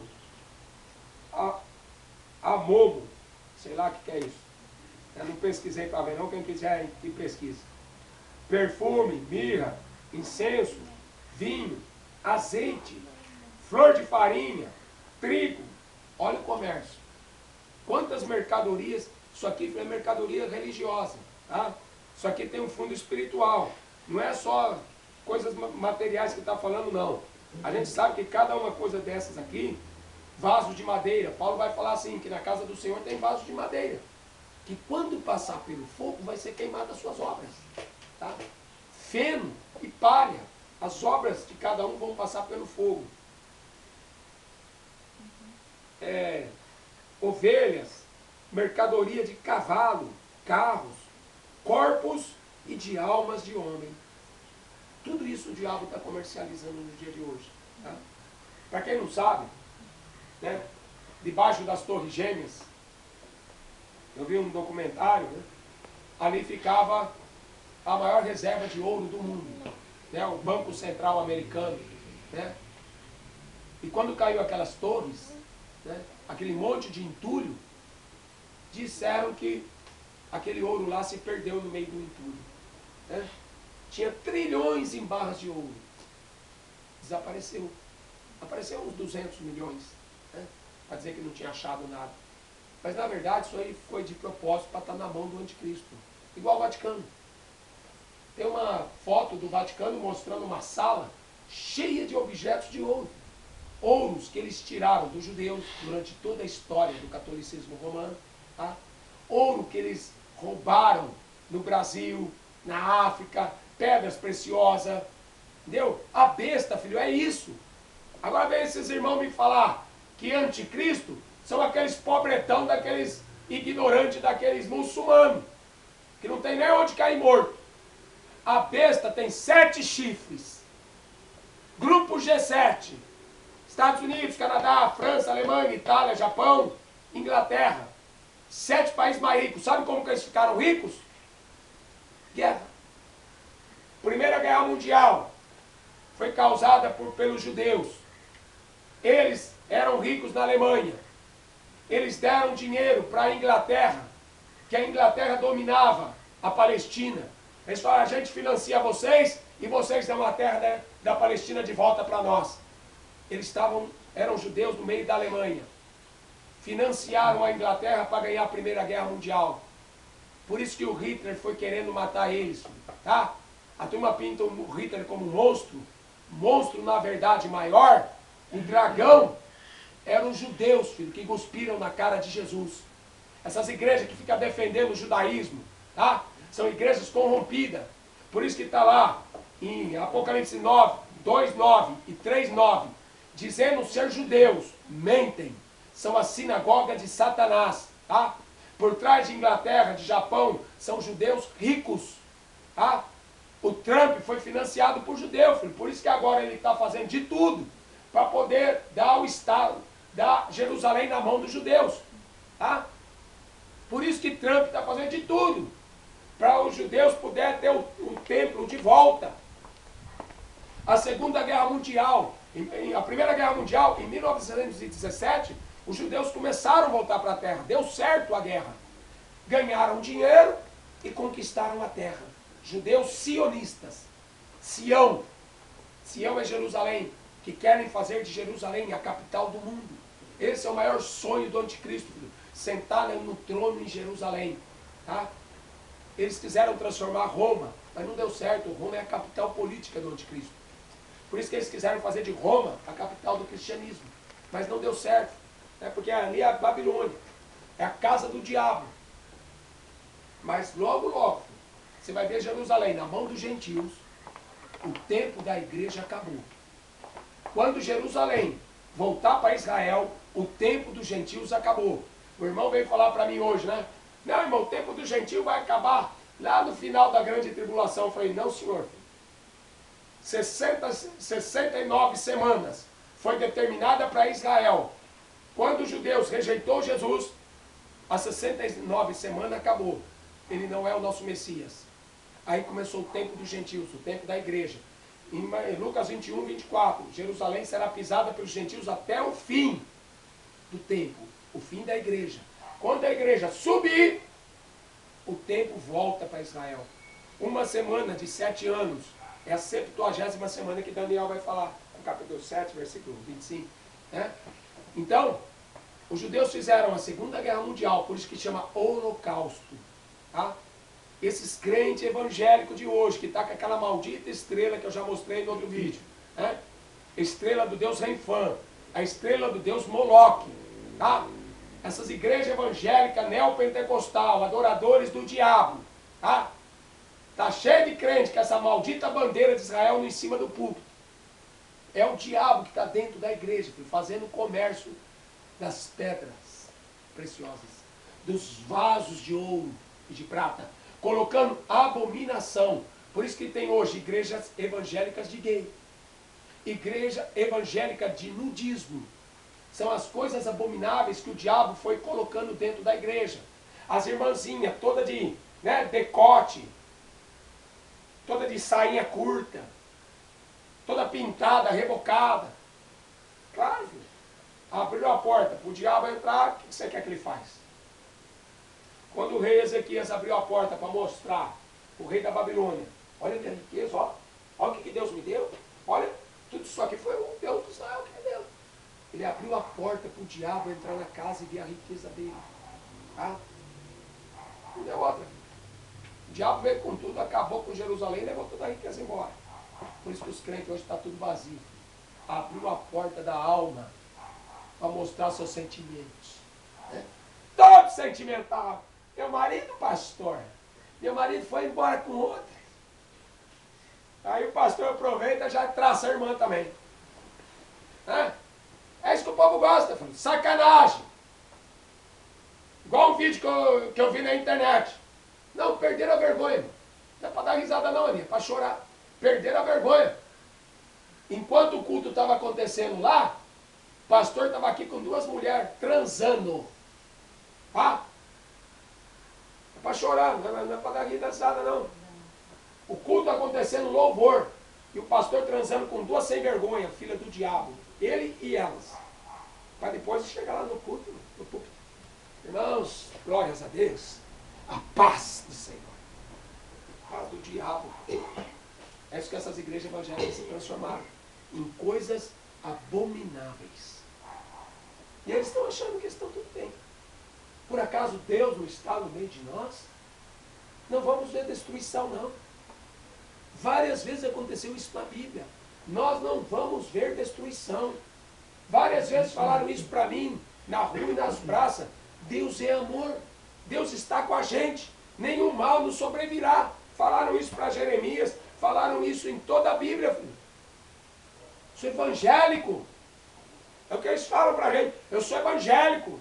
amomo, sei lá o que é isso. Eu não pesquisei para ver não, quem quiser que pesquise. Perfume, mirra, incenso, vinho, azeite, flor de farinha, trigo. Olha o comércio. Quantas mercadorias, isso aqui é mercadoria religiosa. Tá? Isso aqui tem um fundo espiritual. Não é só coisas materiais que está falando, não. A gente sabe que cada uma coisa dessas aqui, vaso de madeira, Paulo vai falar assim, que na casa do Senhor tem vaso de madeira, que quando passar pelo fogo vai ser queimada as suas obras. Tá? Feno e palha, as obras de cada um vão passar pelo fogo. Ovelhas, mercadoria de cavalo, carros, corpos e de almas de homem. Tudo isso o diabo está comercializando no dia de hoje. Tá? Para quem não sabe, né, debaixo das Torres Gêmeas, eu vi um documentário, né, ali ficava a maior reserva de ouro do mundo, né, o Banco Central Americano. Né? E quando caiu aquelas torres, né, aquele monte de entulho, disseram que aquele ouro lá se perdeu no meio do entulho. Né? Tinha trilhões em barras de ouro. Desapareceu. Apareceu uns 200 milhões. Né? Para dizer que não tinha achado nada. Mas na verdade isso aí foi de propósito para estar na mão do anticristo. Igual o Vaticano. Tem uma foto do Vaticano mostrando uma sala cheia de objetos de ouro. Ouros que eles tiraram dos judeus durante toda a história do catolicismo romano. Tá? Ouro que eles roubaram no Brasil, na África, pedras preciosas, entendeu? A besta, filho, é isso. Agora vem esses irmãos me falar que anticristo são aqueles pobretão, daqueles ignorantes, daqueles muçulmanos, que não tem nem onde cair morto. A besta tem 7 chifres. Grupo G7. Estados Unidos, Canadá, França, Alemanha, Itália, Japão, Inglaterra. 7 países mais ricos. Sabe como que eles ficaram ricos? Guerra. Primeira Guerra Mundial foi causada pelos judeus. Eles eram ricos na Alemanha. Eles deram dinheiro para a Inglaterra, que a Inglaterra dominava a Palestina. Eles falaram, a gente financia vocês e vocês dão a terra da Palestina de volta para nós. Eles eram judeus no meio da Alemanha. Financiaram a Inglaterra para ganhar a Primeira Guerra Mundial. Por isso que o Hitler foi querendo matar eles. Tá? A turma pinta o Hitler como um monstro. Monstro, na verdade, maior. O dragão eram os judeus, filho, que cuspiram na cara de Jesus. Essas igrejas que ficam defendendo o judaísmo, tá? São igrejas corrompidas. Por isso que está lá em Apocalipse 9, 2:9 e 3:9, dizendo ser judeus, mentem. São a sinagoga de Satanás, tá? Por trás de Inglaterra, de Japão, são judeus ricos, tá? O Trump foi financiado por judeu, filho. Por isso que agora ele está fazendo de tudo para poder dar o Estado, dar Jerusalém na mão dos judeus, tá? Por isso que Trump está fazendo de tudo para os judeus poderem ter o templo de volta. A Segunda Guerra Mundial, a Primeira Guerra Mundial, em 1917, os judeus começaram a voltar para a terra. Deu certo a guerra. Ganharam dinheiro e conquistaram a terra. Judeus sionistas. Sião. Sião é Jerusalém, que querem fazer de Jerusalém a capital do mundo. Esse é o maior sonho do anticristo, filho. Sentar no trono em Jerusalém. Tá? Eles quiseram transformar Roma, mas não deu certo. Roma é a capital política do anticristo. Por isso que eles quiseram fazer de Roma a capital do cristianismo. Mas não deu certo. Né? Porque ali é a Babilônia. É a casa do diabo. Mas logo, logo, você vai ver Jerusalém na mão dos gentios. O tempo da igreja acabou. Quando Jerusalém voltar para Israel, o tempo dos gentios acabou. O irmão veio falar para mim hoje, né? Não, irmão, o tempo do gentio vai acabar lá no final da grande tribulação. Eu falei, não, senhor. 69 semanas foi determinada para Israel. Quando os judeus rejeitou Jesus, as 69 semanas acabou. Ele não é o nosso Messias. Aí começou o tempo dos gentios, o tempo da igreja. Em Lucas 21, 24, Jerusalém será pisada pelos gentios até o fim do tempo, o fim da igreja. Quando a igreja subir, o tempo volta para Israel. Uma semana de 7 anos é a 70ª semana que Daniel vai falar, no capítulo 7, versículo 25. Né? Então, os judeus fizeram a Segunda Guerra Mundial, por isso que chama Holocausto. Tá? Esses crentes evangélicos de hoje, que está com aquela maldita estrela que eu já mostrei no outro vídeo. Né? Estrela do Deus Renfã, a estrela do Deus Moloque. Tá? Essas igrejas evangélicas neopentecostal, adoradores do diabo. Tá? Tá cheio de crente com essa maldita bandeira de Israel no em cima do púlpito. É o diabo que está dentro da igreja, fazendo comércio das pedras preciosas, dos vasos de ouro e de prata, colocando abominação. Por isso que tem hoje igrejas evangélicas de gay, igreja evangélica de nudismo. São as coisas abomináveis que o diabo foi colocando dentro da igreja. As irmãzinhas, toda de decote, toda de sainha curta, toda pintada, rebocada. Claro, filho. Abriu a porta para o diabo entrar, o que você quer que ele faz? Quando o rei Ezequias abriu a porta para mostrar o rei da Babilônia, olha a minha riqueza, ó, olha o que Deus me deu, olha, tudo isso aqui foi o Deus de Israel que me deu. Ele abriu a porta para o diabo entrar na casa e ver a riqueza dele. Tá? Não deu outra. O diabo veio com tudo, acabou com Jerusalém e levou toda a riqueza embora. Por isso que os crentes hoje estão tudo vazio. Abriu a porta da alma para mostrar seus sentimentos. Né? Todo sentimental. Meu marido, pastor, meu marido foi embora com outra. Aí o pastor aproveita e já traça a irmã também. Né? É isso que o povo gosta, filho. Sacanagem. Igual um vídeo que eu vi na internet. Não, perderam a vergonha. Mano. Não é para dar risada não, Aninha, é para chorar. Perderam a vergonha. Enquanto o culto estava acontecendo lá, o pastor estava aqui com 2 mulheres transando. Tá? É para chorar, não é para dar risada não. O culto acontecendo, louvor. E o pastor transando com 2 sem vergonha, filha do diabo. Ele e elas. Para depois chegar lá no culto, no púlpito. Irmãos, glórias a Deus. A paz do Senhor. A paz do diabo. É isso que essas igrejas evangélicas se transformaram. Em coisas abomináveis. E eles estão achando que estão tudo bem. Por acaso Deus não está no meio de nós? Não vamos ver destruição, não. Várias vezes aconteceu isso na Bíblia. Nós não vamos ver destruição. Várias vezes falaram isso para mim, na rua e nas praças. Deus é amor. Deus está com a gente. Nenhum mal nos sobrevirá. Falaram isso para Jeremias. Falaram isso em toda a Bíblia, filho. Sou evangélico. É o que eles falam para a gente. Eu sou evangélico.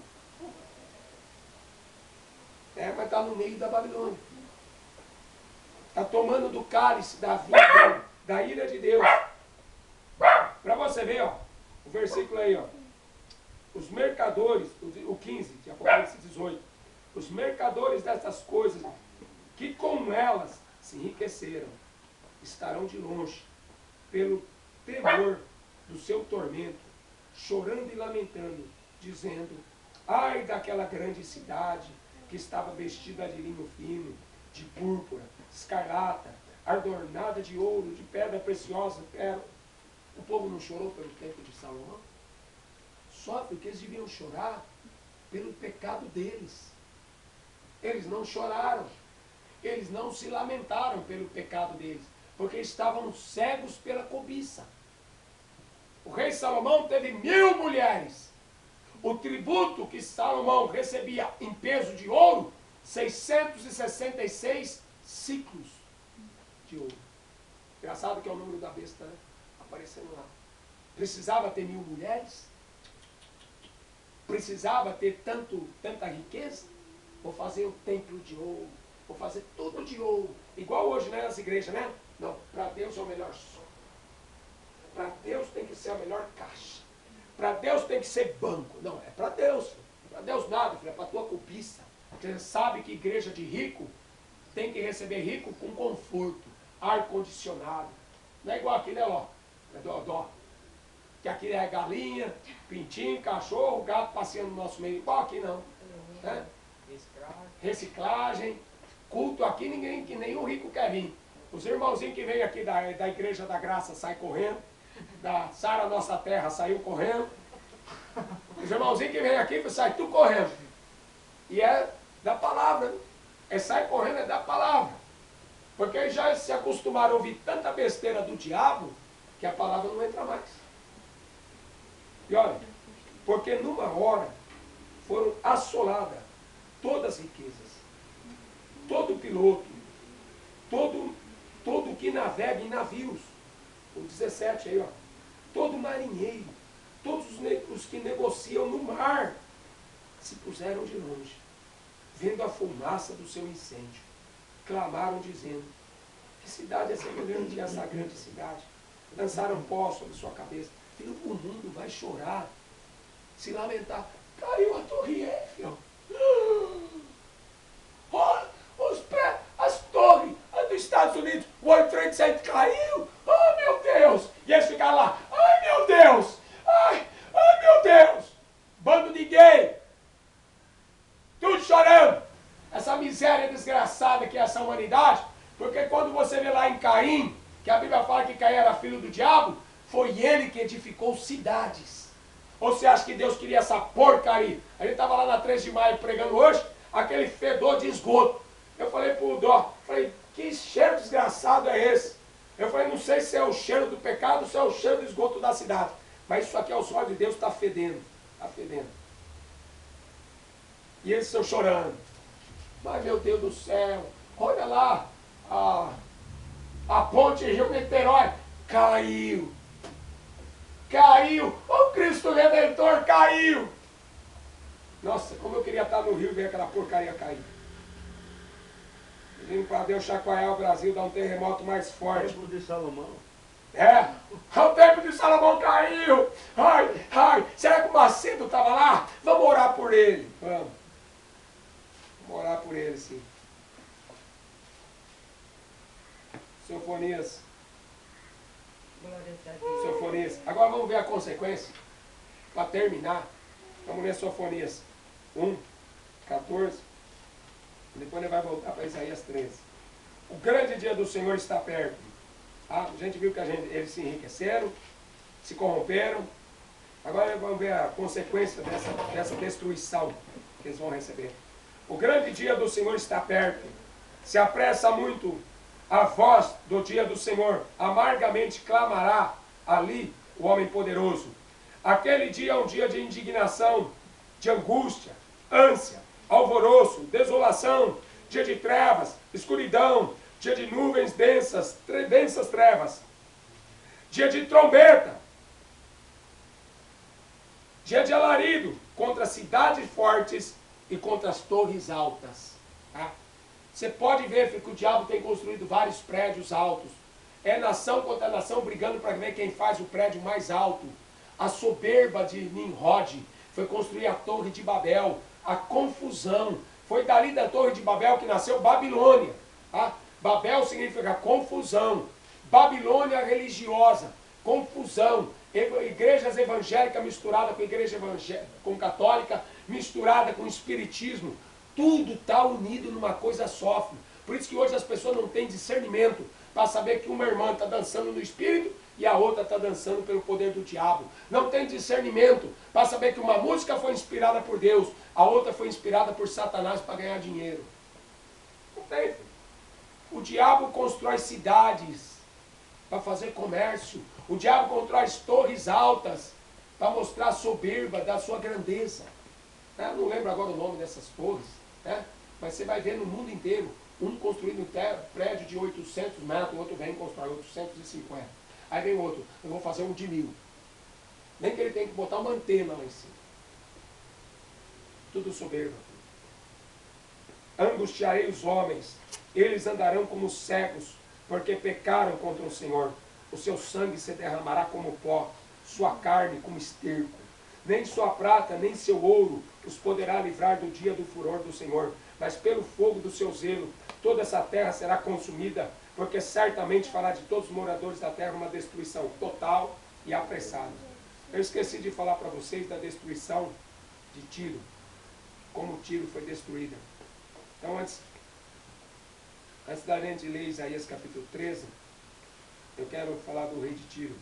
Mas está no meio da Babilônia. Está tomando do cálice da vida, da ira de Deus. Para você ver, ó, o versículo aí, ó. Os mercadores, o 15 de Apocalipse 18. Os mercadores dessas coisas, que com elas se enriqueceram, estarão de longe, pelo temor do seu tormento, chorando e lamentando, dizendo: ai daquela grande cidade, que estava vestida de linho fino, de púrpura, escarlata, adornada de ouro, de pedra preciosa, pérola. O povo não chorou pelo templo de Salomão? Só porque eles deviam chorar pelo pecado deles. Eles não choraram. Eles não se lamentaram pelo pecado deles, porque estavam cegos pela cobiça. O rei Salomão teve 1000 mulheres. O tributo que Salomão recebia em peso de ouro, 666 ciclos de ouro. Engraçado que é o número da besta, né? Aparecendo lá. Precisava ter 1000 mulheres? Precisava ter tanta riqueza? Vou fazer um templo de ouro. Vou fazer tudo de ouro. Igual hoje, né, nas igrejas, né? Não, para Deus é o melhor som. Para Deus tem que ser a melhor caixa. Para Deus tem que ser banco. Não, é para Deus. Para Deus nada, filho, é para a tua cobiça. Você sabe que igreja de rico tem que receber rico com conforto, ar-condicionado. Não é igual aqui, né, Ló? É dó. Que aqui é galinha, pintinho, cachorro, gato passeando no nosso meio. Igual aqui não. Né? Reciclagem. Culto aqui, que nenhum rico quer vir. Os irmãozinhos que vêm aqui da Igreja da Graça saem correndo. Da Sara Nossa Terra saiu correndo. Os irmãozinhos que vêm aqui saem tudo correndo. E é da palavra. Né? Sai correndo é da palavra. Porque eles já se acostumaram a ouvir tanta besteira do diabo que a palavra não entra mais. E olha, porque numa hora foram assoladas todas as riquezas. Todo piloto, todo que navega em navios. O 17 aí, ó. Todo marinheiro, todos os que negociam no mar, se puseram de longe, vendo a fumaça do seu incêndio. Clamaram dizendo: que cidade é semelhante a essa grande cidade? Lançaram pó sobre sua cabeça. E o mundo vai chorar, se lamentar. Caiu a Torre Eiffel. As torres dos Estados Unidos, o World Trade Center caiu. Oh, meu Deus! E eles ficaram lá. Ai, meu Deus! Ai, meu Deus! Bando de gay. Tudo chorando. Essa miséria desgraçada que é essa humanidade. Porque quando você vê lá em Caim, que a Bíblia fala que Caim era filho do diabo, foi ele que edificou cidades. Ou você acha que Deus queria essa porcaria? A gente estava lá na 3 de maio pregando hoje, aquele fedor de esgoto. Eu falei pro Dó, que cheiro desgraçado é esse? Eu falei, não sei se é o cheiro do pecado ou se é o cheiro do esgoto da cidade. Mas isso aqui aos olhos de Deus está fedendo. Está fedendo. E eles estão chorando. Mas meu Deus do céu, olha lá, a ponte Rio-Niterói caiu. Caiu. O Cristo Redentor caiu. Nossa, como eu queria estar no Rio e ver aquela porcaria cair. Pedindo para Deus chacoalhar o Brasil, dar um terremoto mais forte. O templo de Salomão. O templo de Salomão caiu. Ai, será que o Macedo estava lá? Vamos orar por ele. Vamos orar por ele, sim. Sofonias. Sofonias. Agora vamos ver a consequência. Para terminar, vamos ler Sofonias 1, 14. Depois ele vai voltar para Isaías 13. O grande dia do Senhor está perto. A gente viu que eles se enriqueceram, se corromperam. Agora vamos ver a consequência dessa destruição que eles vão receber. O grande dia do Senhor está perto. Se apressa muito a voz do dia do Senhor, amargamente clamará ali o homem poderoso. Aquele dia é um dia de indignação, de angústia, ânsia, alvoroço, desolação, dia de trevas, escuridão, dia de nuvens densas, densas trevas, dia de trombeta, dia de alarido contra cidades fortes e contra as torres altas. Tá? Você pode ver que o diabo tem construído vários prédios altos. É nação contra nação brigando para ver quem faz o prédio mais alto. A soberba de Nimrod foi construir a Torre de Babel. A confusão. Foi dali da Torre de Babel que nasceu Babilônia. Tá? Babel significa confusão. Babilônia religiosa. Confusão. Igrejas evangélicas misturadas com igreja com católica, misturada com espiritismo. Tudo está unido numa coisa só. Por isso que hoje as pessoas não têm discernimento para saber que uma irmã está dançando no espírito e a outra está dançando pelo poder do diabo. Não tem discernimento para saber que uma música foi inspirada por Deus, a outra foi inspirada por Satanás para ganhar dinheiro. Não tem, filho. O diabo constrói cidades para fazer comércio. O diabo constrói torres altas para mostrar a soberba da sua grandeza. Eu não lembro agora o nome dessas torres, né? Mas você vai ver no mundo inteiro, um construindo um prédio de 800 metros, o outro vem e constrói 850. Aí vem outro, eu vou fazer um de 1000. Nem que ele tem que botar uma antena lá em cima. Tudo soberba. Angustiarei os homens, eles andarão como cegos, porque pecaram contra o Senhor. O seu sangue se derramará como pó, sua carne como esterco. Nem sua prata, nem seu ouro os poderá livrar do dia do furor do Senhor. Mas pelo fogo do seu zelo, toda essa terra será consumida, porque certamente fará de todos os moradores da terra uma destruição total e apressada. Eu esqueci de falar para vocês da destruição de Tiro, como Tiro foi destruída. Então, antes da gente ler Isaías capítulo 13, eu quero falar do rei de Tiro.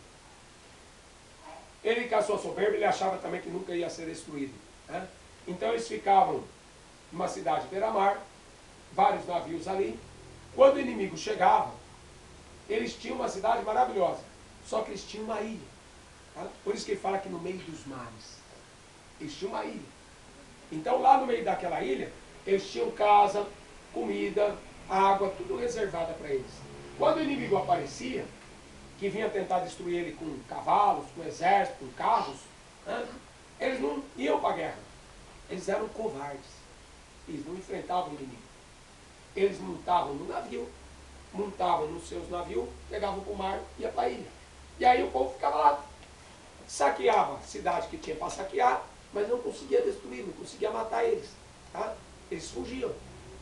Ele, com a sua soberba, ele achava também que nunca ia ser destruído. Né? Então eles ficavam numa cidade beira-mar, vários navios ali. Quando o inimigo chegava, eles tinham uma cidade maravilhosa, só que eles tinham uma ilha. Tá? Por isso que ele fala que no meio dos mares. Eles tinham uma ilha. Então lá no meio daquela ilha, eles tinham casa, comida, água, tudo reservada para eles. Quando o inimigo aparecia, que vinha tentar destruir ele com cavalos, com exército, com carros, né? Eles não iam para a guerra. Eles eram covardes. Eles não enfrentavam o inimigo. Eles montavam no navio, montavam nos seus navios, pegavam para o mar e ia para a ilha. E aí o povo ficava lá, saqueava a cidade que tinha para saquear, mas não conseguia destruir, não conseguia matar eles. Tá? Eles fugiam.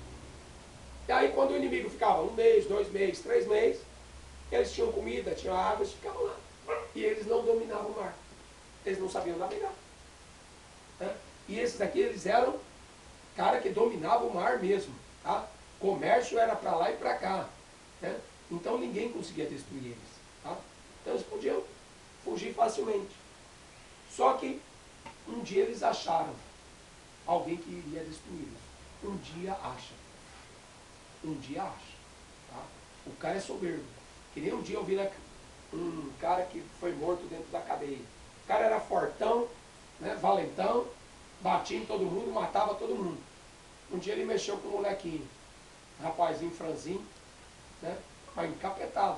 E aí quando o inimigo ficava 1 mês, 2 meses, 3 meses, eles tinham comida, tinham água, eles ficavam lá. E eles não dominavam o mar. Eles não sabiam navegar. Né? E esses daqui, eles eram cara que dominavam o mar mesmo. Tá? Comércio era para lá e para cá. Né? Então ninguém conseguia destruir eles. Tá? Então eles podiam fugir facilmente. Só que um dia eles acharam alguém que iria destruí-los. Um dia acha. Um dia acha. Tá? O cara é soberbo. Que nem um dia eu vi um cara que foi morto dentro da cadeia. O cara era fortão, né, valentão, batia em todo mundo, matava todo mundo. Um dia ele mexeu com um molequinho, um rapazinho franzinho, né, mas encapetado.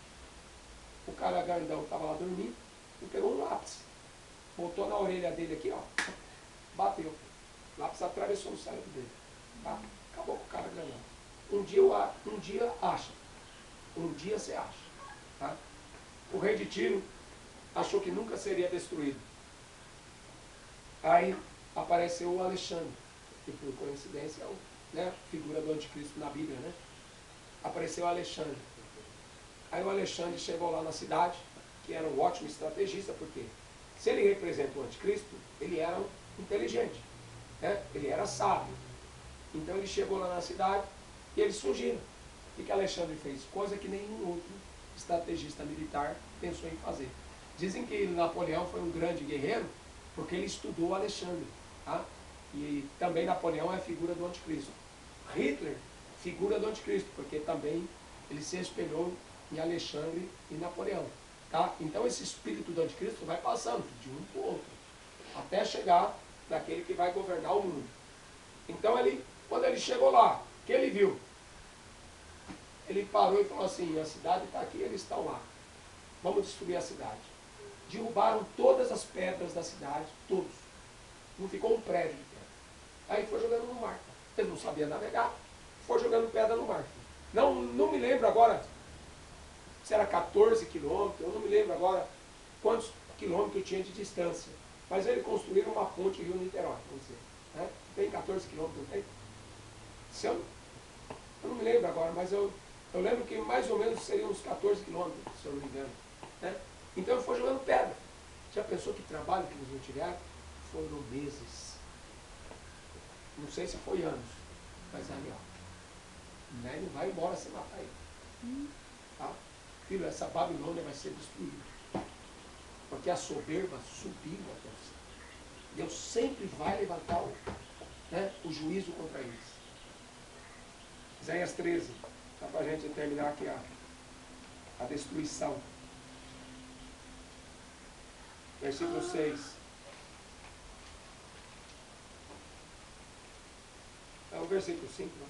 O cara grandão estava lá dormindo e pegou um lápis, botou na orelha dele aqui, ó, bateu. O lápis atravessou o cérebro dele. Tá? Acabou com o cara grandão. Um dia acha. Um dia você acha. Tá? O rei de Tiro achou que nunca seria destruído. Aí apareceu o Alexandre, que por coincidência é a figura do anticristo na Bíblia, né? Apareceu o Alexandre. Aí o Alexandre chegou lá na cidade, que era um ótimo estrategista, porque se ele representa o anticristo, ele era inteligente, né? Ele era sábio. Então ele chegou lá na cidade e eles fugiram. O que Alexandre fez? Coisa que nenhum outro estrategista militar pensou em fazer. Dizem que Napoleão foi um grande guerreiro porque ele estudou Alexandre. Tá? E também Napoleão é figura do anticristo. Hitler, figura do anticristo, porque também ele se espelhou em Alexandre e Napoleão. Tá? Então esse espírito do anticristo vai passando de um para o outro, até chegar naquele que vai governar o mundo. Então quando ele chegou lá, o que ele viu? Ele parou e falou assim, a cidade está aqui, eles estão lá. Vamos destruir a cidade. Derrubaram todas as pedras da cidade, todos. Não ficou um prédio de pedra. Aí foi jogando no mar. Ele não sabia navegar, foi jogando pedra no mar. Não me lembro agora se era 14 quilômetros, eu não me lembro agora quantos quilômetros tinha de distância. Mas ele construiu uma ponte Rio-Niterói, vamos dizer. Né? Tem 14 quilômetros, não tem? Eu não me lembro agora, mas eu lembro que mais ou menos seriam uns 14 quilômetros, se eu não me engano. Né? Então ele foi jogando pedra. Já pensou que trabalho que eles não tiveram? Foram meses. Não sei se foi anos, mas aí, ó. Né? Não vai embora sem matar ele. Tá? Filho, essa Babilônia vai ser destruída. Porque a soberba subiu até o céu. Deus sempre vai levantar o juízo contra eles. Isaías 13, só para a gente terminar aqui a destruição. Versículo 6. É o versículo 5. Né?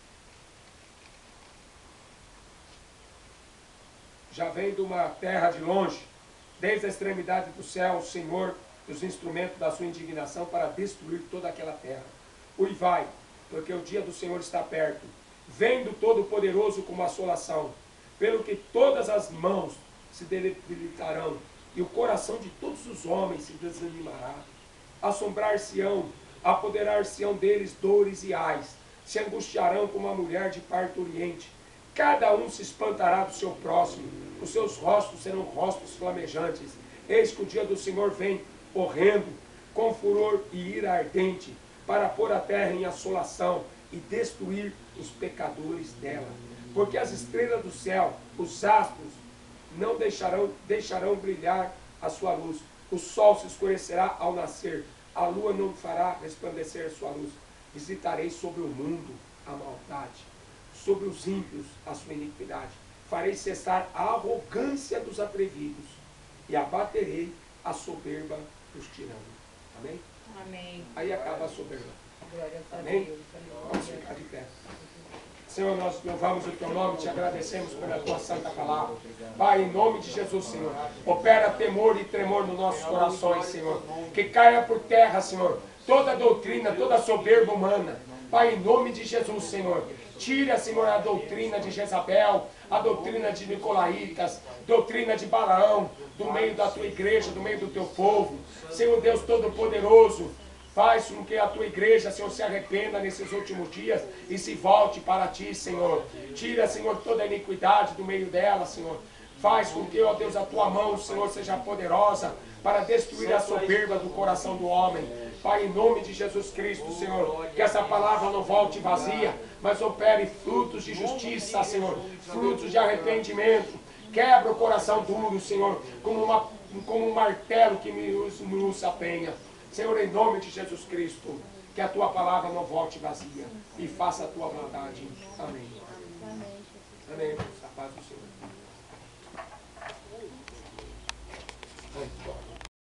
Já vem de uma terra de longe, desde a extremidade do céu, o Senhor e os instrumentos da sua indignação para destruir toda aquela terra. Uivai, porque o dia do Senhor está perto. Vem do Todo-Poderoso como assolação, pelo que todas as mãos se debilitarão, e o coração de todos os homens se desanimará. Assombrar-se-ão, apoderar-se-ão deles dores e ais, se angustiarão como a mulher de parto oriente. Cada um se espantará do seu próximo, os seus rostos serão rostos flamejantes. Eis que o dia do Senhor vem, horrendo, com furor e ira ardente, para pôr a terra em assolação e destruir os pecadores dela. Porque as estrelas do céu, os astros, não deixarão brilhar a sua luz. O sol se escurecerá ao nascer, a lua não fará resplandecer a sua luz. Visitarei sobre o mundo a maldade, sobre os ímpios a sua iniquidade. Farei cessar a arrogância dos atrevidos e abaterei a soberba dos tiranos. Amém? Amém. Aí acaba a soberba. Glória a Amém? Deus. Vamos ficar de pé. Senhor, nós louvamos o Teu nome, te agradecemos pela Tua santa palavra. Pai, em nome de Jesus, Senhor, opera temor e tremor nos nossos corações, Senhor. Que caia por terra, Senhor, toda doutrina, toda soberba humana. Pai, em nome de Jesus, Senhor, tira, Senhor, a doutrina de Jezabel, a doutrina de Nicolaitas, doutrina de Balaão, do meio da Tua igreja, do meio do Teu povo. Senhor Deus Todo-Poderoso, faz com que a Tua igreja, Senhor, se arrependa nesses últimos dias e se volte para Ti, Senhor. Tira, Senhor, toda a iniquidade do meio dela, Senhor. Faz com que, ó Deus, a Tua mão, Senhor, seja poderosa para destruir a soberba do coração do homem. Pai, em nome de Jesus Cristo, Senhor, que essa palavra não volte vazia, mas opere frutos de justiça, Senhor, frutos de arrependimento. Quebra o coração duro, Senhor, como um martelo que me usa a penha. Senhor, em nome de Jesus Cristo, que a Tua palavra não volte vazia e faça a Tua vontade. Amém. Amém. A paz do Senhor.